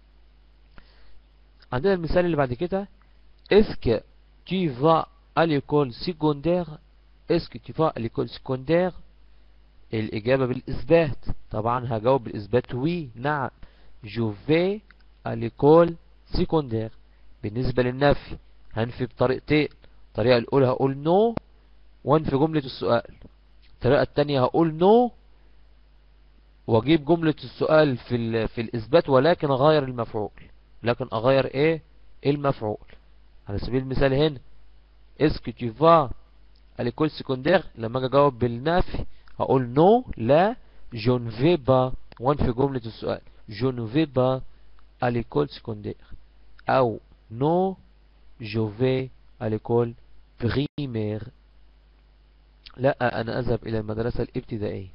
عندنا المثال اللي بعد كده est-ce que tu vas à l'école secondaire. est-ce que tu vas à l'école secondaire؟ الإجابة بالإثبات طبعا هجاوب بالإثبات وي نعم je vais à l'école secondaire. بالنسبة للنفي هنفي بطريقتين. الطريقة الأولى هقول نو وانفي جملة السؤال. الطريقة التانية هقول نو واجيب جملة السؤال في في الإثبات ولكن أغير المفعول. لكن أغير إيه المفعول. على سبيل المثال هنا est-ce que tu vas à l'école secondaire لما أجي أجاوب بالنفي هقول نو لا je ne vais pas وانفي جملة السؤال je ne vais pas à l'école secondaire. أو نو je vais à l'école primaire لا أنا أذهب إلى المدرسة الابتدائية.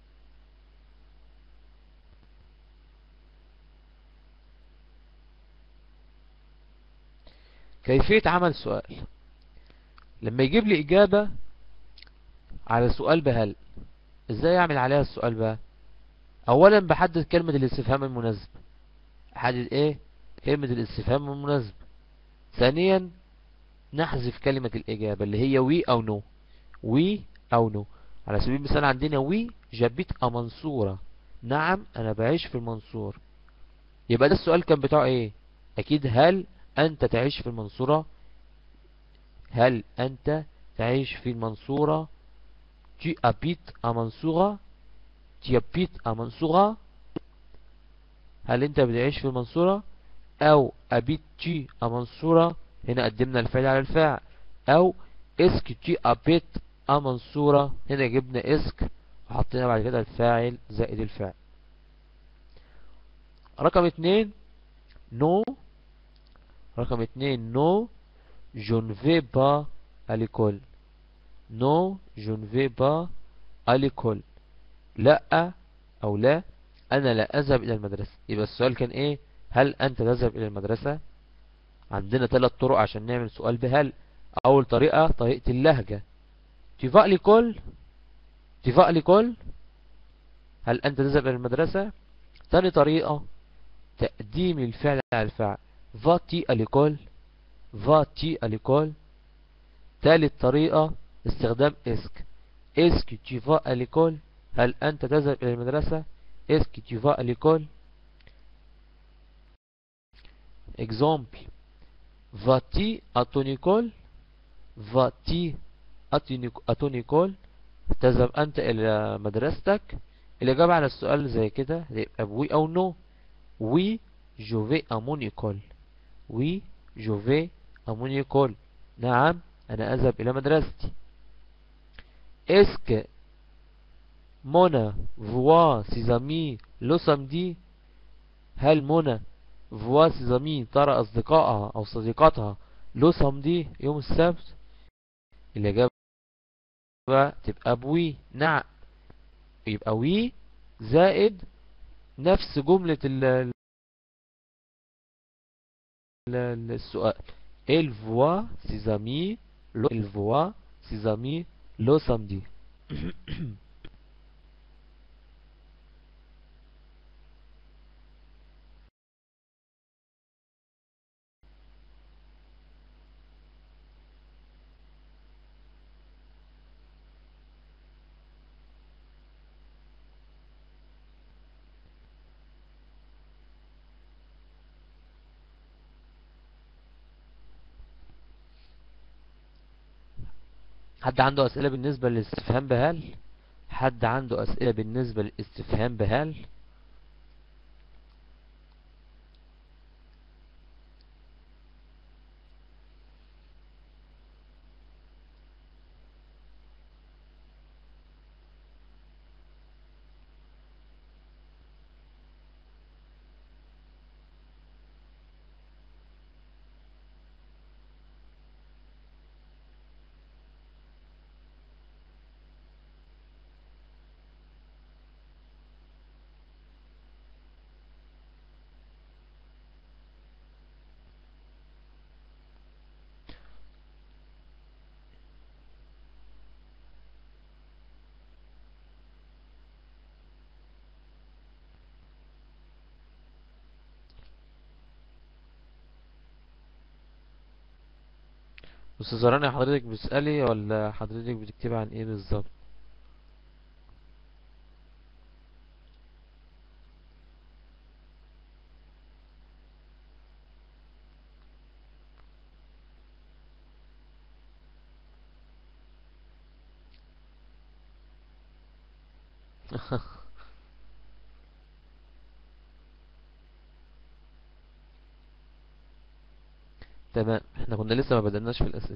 كيفية عمل سؤال لما يجيب لي إجابة على سؤال بهل إزاي أعمل عليها السؤال بقى؟ أولا بحدد كلمة الاستفهام المناسبة. أحدد إيه كلمة الاستفهام المناسبة. ثانيا نحذف كلمة الإجابة اللي هي وي أو نو. وي أو نو. على سبيل المثال عندنا وي جابت منصورة نعم أنا بعيش في المنصورة. يبقى ده السؤال كان بتاعه إيه؟ أكيد هل أنت تعيش في المنصورة؟ هل أنت تعيش في المنصورة؟ tu habites à منصورة. tu habites à منصورة. هل أنت بتعيش في المنصورة؟ أو habites tu à منصورة. هنا قدمنا الفعل على الفاعل. أو est-ce que tu habites à منصورة. هنا جبنا اسك وحطينا بعد كده الفاعل زائد الفعل. رقم اتنين نو. رقم اتنين نو je ne vais pas à l'école. non je ne vais pas à l'école. لا أو لا أنا لا أذهب إلى المدرسة. يبقى السؤال كان إيه؟ هل أنت تذهب إلى المدرسة؟ عندنا ثلاث طرق عشان نعمل سؤال بهل. أول طريقة طريقة اللهجة tu vas à l'école. tu vas à l'école هل أنت تذهب إلى المدرسة. ثاني طريقة تقديم الفعل على الفعل vas-tu à l'école. vas-tu à l'école. ثالث طريقة استخدام اسك est-ce que tu vas à l'école. هل أنت تذهب إلى المدرسة. est-ce que tu vas à l'école. exemple vas-tu à ton école. vas-tu à ton école. تذهب أنت إلى مدرستك. الإجابة على السؤال زي كده يبقى oui أو no. oui je vais à mon école. oui je vais à mon école. نعم أنا أذهب إلى مدرستي. est-ce que Mona voit ses amis le samedi. هل منى voit ses amis ترى أصدقائها أو صديقاتها le samedi يوم السبت. الإجابة تبقى بوي نعم. يبقى وي زائد نفس جملة ال السؤال elle voit ses amis le elle voit ses amis le samedi. حد عنده أسئلة بالنسبة للاستفهام بهل؟ حد عنده أسئلة بالنسبة للاستفهام بهل؟ أستاذ رانيا، حضرتك بتسألي ولا حضرتك بتكتبي عن ايه بالظبط؟ تمام، احنا كنا لسه ما بدأناش في الأسئلة.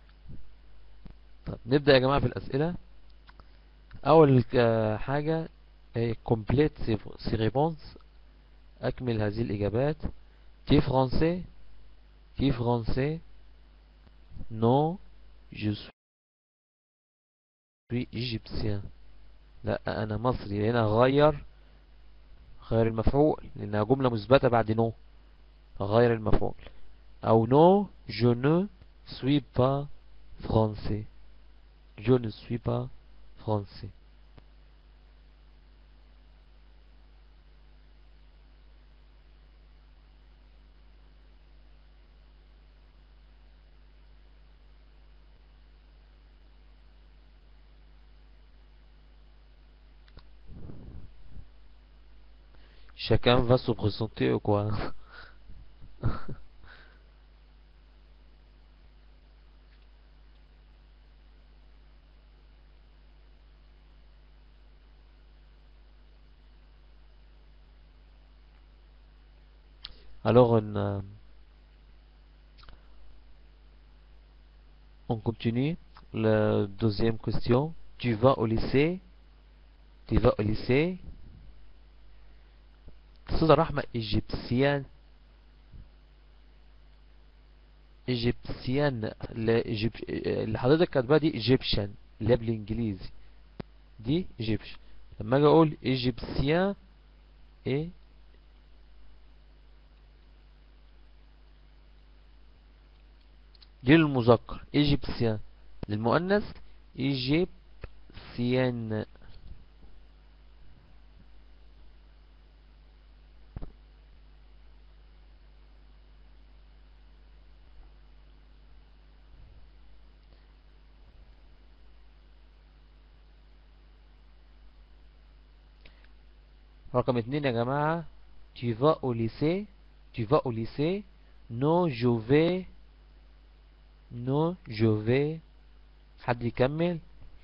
طب نبدأ يا جماعة في الأسئلة. أول ك- حاجة هي complete ces réponses. أكمل هذه الإجابات. Tu es français? Tu es français? Non, je suis égyptien. لا، أنا مصري. هنا غير غير المفعول لأنها جملة مثبتة بعد نو. غير المفعول. أو non, je ne suis pas français. Je ne suis pas français. Chacun va se présenter ou quoi? Alors on, euh, on continue. La deuxième question. Tu vas au lycée? Tu vas au lycée? أستاذة رحمة، إيجيبسيان. إيجيبسيان. لا، إيجيب... اللي حضرتك كاتباها دي إيجيبشن، اللي هي بالإنجليزي. دي إيجيبشن. لما أجي أقول إيجيبسيان، إيه؟ دي للمذكر إيجيبسيان. للمؤنث إيجيبسيان. رقم اتنين يا جماعة. Tu vas au lycée? Tu vas au lycée? Non, je vais. Non, je vais. حد يكمل؟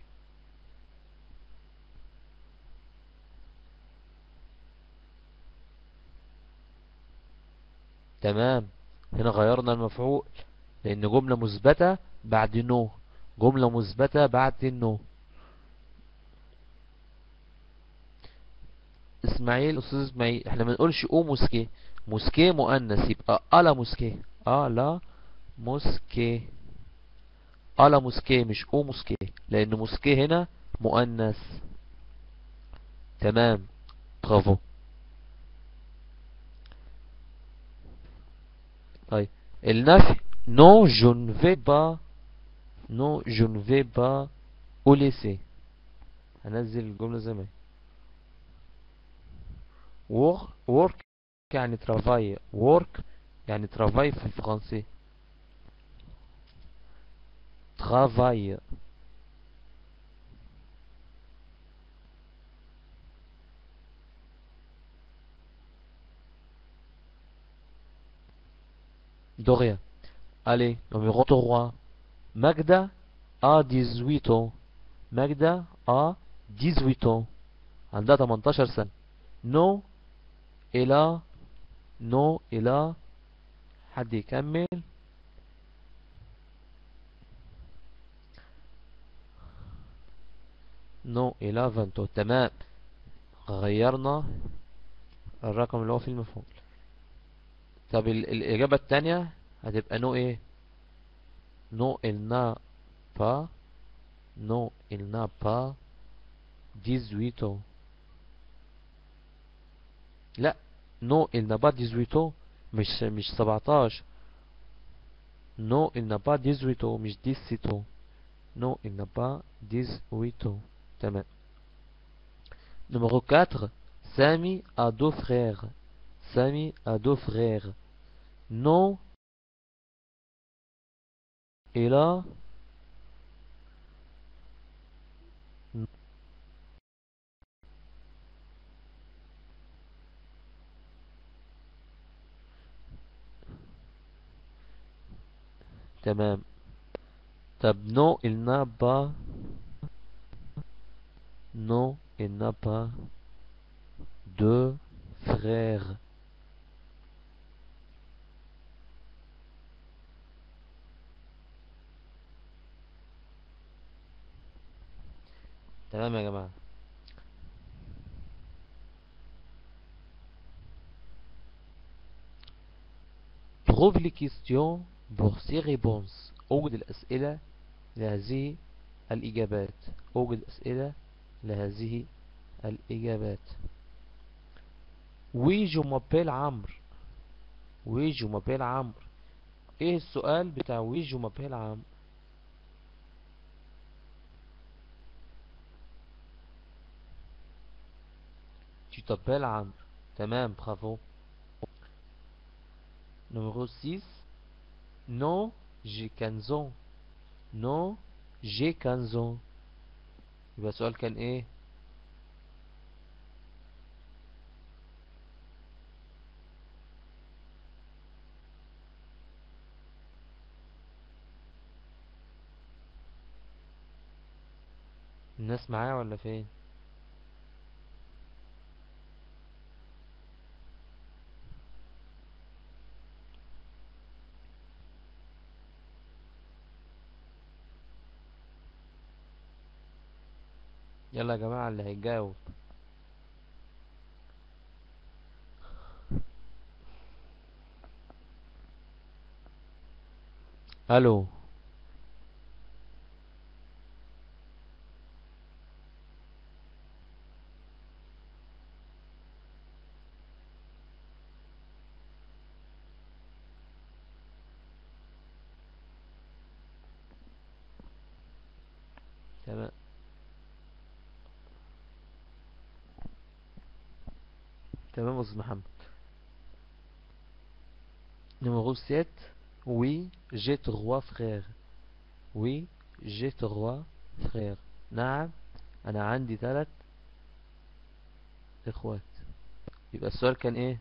تمام. هنا غيرنا المفعول لأن جملة مثبتة بعد نو. جملة مثبتة بعد النو. اسماعيل، أستاذ اسماعيل، احنا ما بنقولش او موسكي. موسكي مؤنث يبقى ألا موسكي. ألا موسكي. ألا موسكي مش او موسكي، لأن موسكي هنا مؤنث. تمام. برافو. طيب النفي. non je ne vais pas. non je ne vais pas au lycée. هنزل الجملة زي ما هي. work work يعني travail. work يعني travail في الفرنسي. travail. de rien. Allez, numéro trois. Magda a dix-huit ans. ماجدة a dix-huit ans. عندها تمنتاشر سنة. نو إلى نو إلى حد يكمل. نو إلى فانتو. تمام، غيرنا الرقم اللي هو في المفعول. طب ال- الإجابة التانية هتبقى نو إيه؟ نو il n'a pas نو il n'a pas dix-huit ans. لا، نو il n'a pas dix-huit ans، مش مش سبعتاشر. نو il n'a pas dix-huit ans مش dix-sept ans. نو il n'a pas dix-huit ans. تمام. Numéro quatre. Sami a deux frères. Sami a deux frères. Non, il a تمام. طب non, il n'a pas. Non, il n'a pas deux frères. تمام يا جماعة. Trouve les questions pour ces réponses. أوجد الأسئلة لهذه الإجابات. أوجد أسئلة لهذه الإجابات. Oui, je m'appelle عمرو. Oui, je m'appelle عمرو. ايه السؤال بتاع oui, je m'appelle عمرو؟ Tu t'appelles عمرو. تمام، bravo. Numéro six. Non, j'ai quinze ans. Non, j'ai quinze ans. يبقى السؤال كان ايه؟ الناس معايا ولا فين؟ يلا يا جماعة اللي هيجاوب. الو. تمام. تمام يا استاذ محمد. Numéro sept. Oui, j'ai trois frères. Oui, j'ai trois frères. نعم، انا عندي ثلاث اخوات. يبقى السؤال كان ايه؟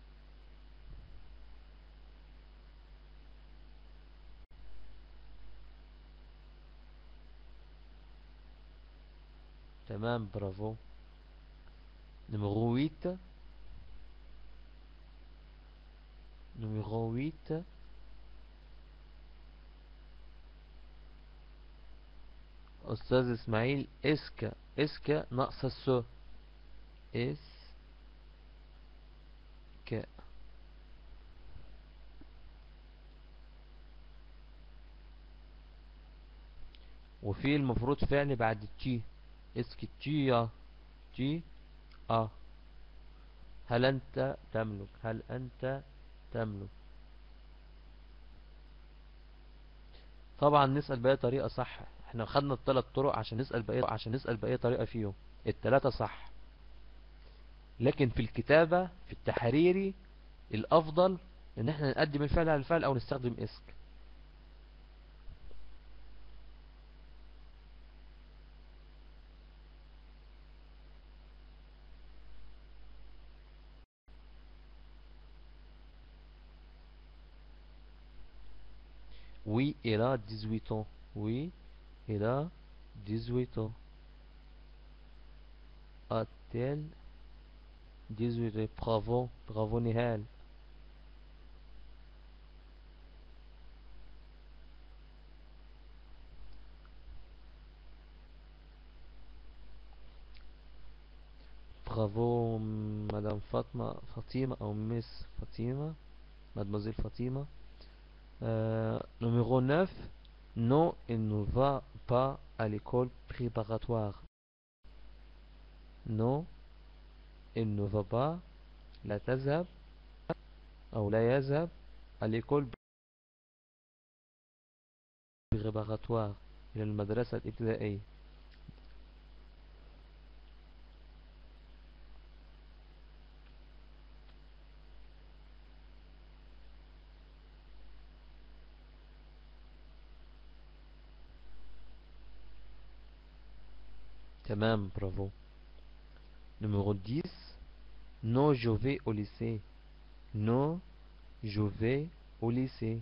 تمام، برافو. Numéro huit. Numéro huit. استاذ اسماعيل. اسك اسك ناقص السو. اس ك. وفي المفروض فعل بعد التي. اسك تي يا تي اه. هل انت تملك؟ هل انت تملك؟ طبعا نسأل بأي طريقة صح. احنا خدنا الثلاث طرق عشان نسأل بأي عشان نسأل بأي طريقة فيهم. الثلاثة صح. لكن في الكتابة في التحريري الافضل ان احنا نقدم الفعل على الفعل او نستخدم اسك. Oui, il a dix-huit ans. Oui, Il a dix-huit ans. A-t-elle dix-huit ans? Bravo, bravo Nihal. Bravo Madame Fatma, Fatima ou Miss Fatima, Mademoiselle Fatima. Euh, numéro neuf. Non, il ne va pas à l'école préparatoire. Non, il ne va pas. لا تذهب أو لا يذهب à l'école préparatoire إلى المدرسة الابتدائية. تمام برافو. Numéro dix. Non, je vais au lycée. Non, je vais au lycée.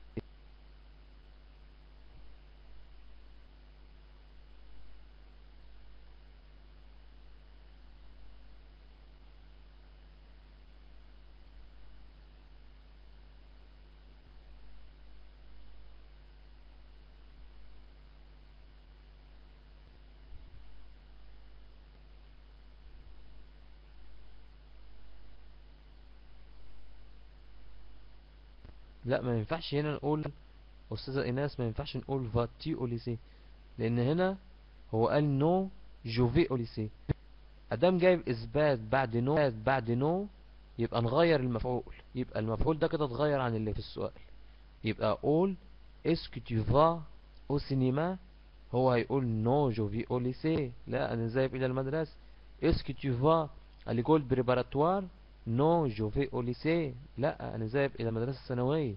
لا، ما ينفعش هنا نقول أستاذة إيناس، ما ينفعش نقول فاتي au lycée، لأن هنا هو قال نو جو في au lycée. ادام جايب اثبات بعد نو بعد نو يبقى نغير المفعول، يبقى المفعول ده كده اتغير عن اللي في السؤال. يبقى اقول اسكو tu vas au cinéma، هو هيقول نو جو في au lycée، لا انا ذاهب الى المدرسة. اسكو tu vas à l'école préparatoire، نو جو في au lycée، لا انا ذاهب الى المدرسة الثانوية.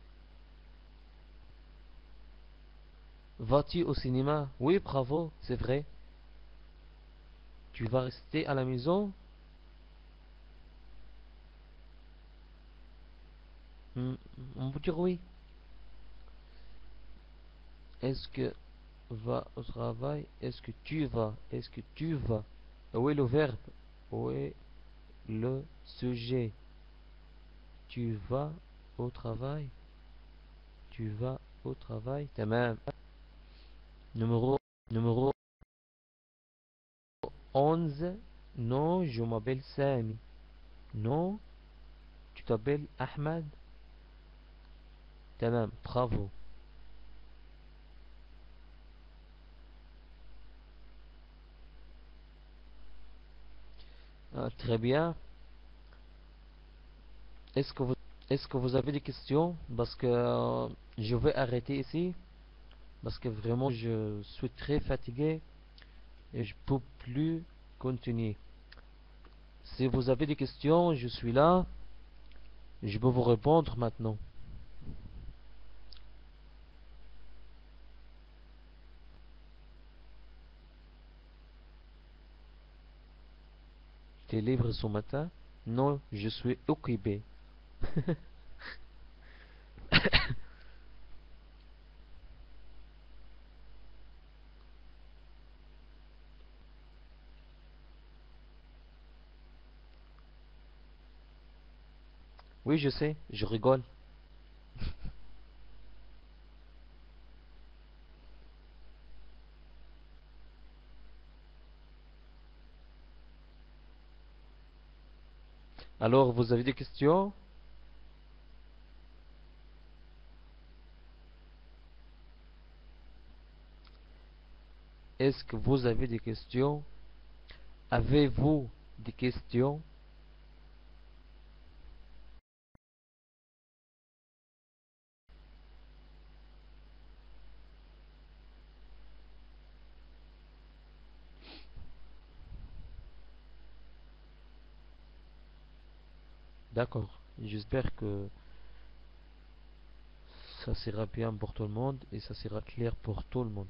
vas-tu au cinéma؟ oui bravo c'est vrai. tu vas rester à la maison؟ Hmm, on peut dire oui. Est-ce que va au travail? Est-ce que tu vas? Est-ce que tu vas? Où est le verbe? Où est le sujet? Tu vas au travail? Tu vas au travail? تمام. Numéro numéro onze. Non, je m'appelle Sami. Non, tu t'appelles Ahmed. تمام bravo. Ah, très bien. Est-ce que vous est-ce que vous avez des questions? Parce que euh, je vais arrêter ici. Parce que vraiment je suis très fatigué et je peux plus continuer. Si vous avez des questions, je suis là. Je peux vous répondre maintenant. T'es libre ce matin? Non, je suis occupé. Oui, je sais, je rigole. Alors, vous avez des questions? Est-ce que vous avez des questions? Avez-vous des questions? D'accord. J'espère que ça sera bien pour tout le monde et ça sera clair pour tout le monde.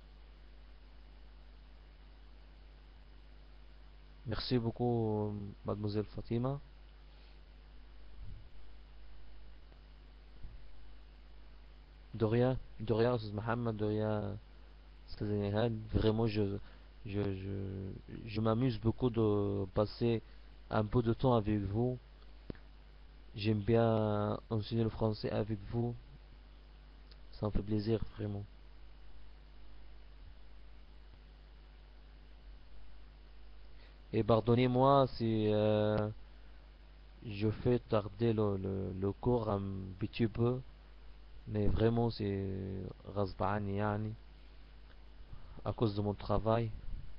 Merci beaucoup, mademoiselle Fatima. De rien, de rien, Oustaz Mohammed, de rien. Sénégal. Vraiment, je, je, je, je m'amuse beaucoup de passer un peu de temps avec vous. J'aime bien enseigner le français avec vous. Ça me fait plaisir, vraiment. Et pardonnez-moi si euh, je fais tarder le, le, le cours un petit peu, mais vraiment c'est غصب عني يعني à cause de mon travail.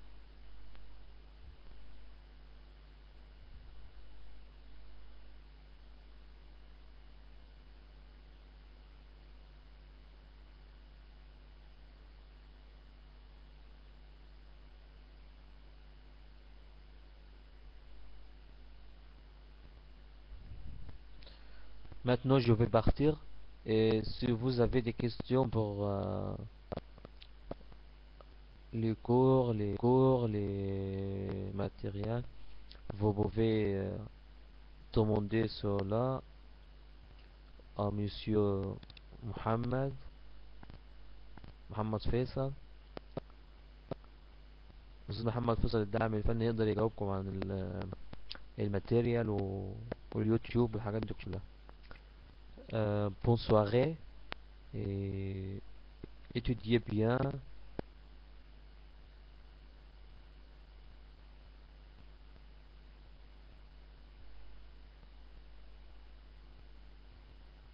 Maintenant, je vais partir. Et si vous avez des questions pour euh, les cours, les cours, les matériels, vous pouvez euh, demander cela à Monsieur Mohamed, محمد فيصل. أستاذ محمد فيصل الداعم الفني يقدر يجاوبكم عن ال- الماتيريال و- واليوتيوب والحاجات دي كلها. Euh, bonne soirée et étudiez bien.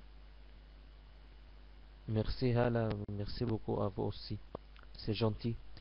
Merci Hala, merci beaucoup à vous aussi. C'est gentil.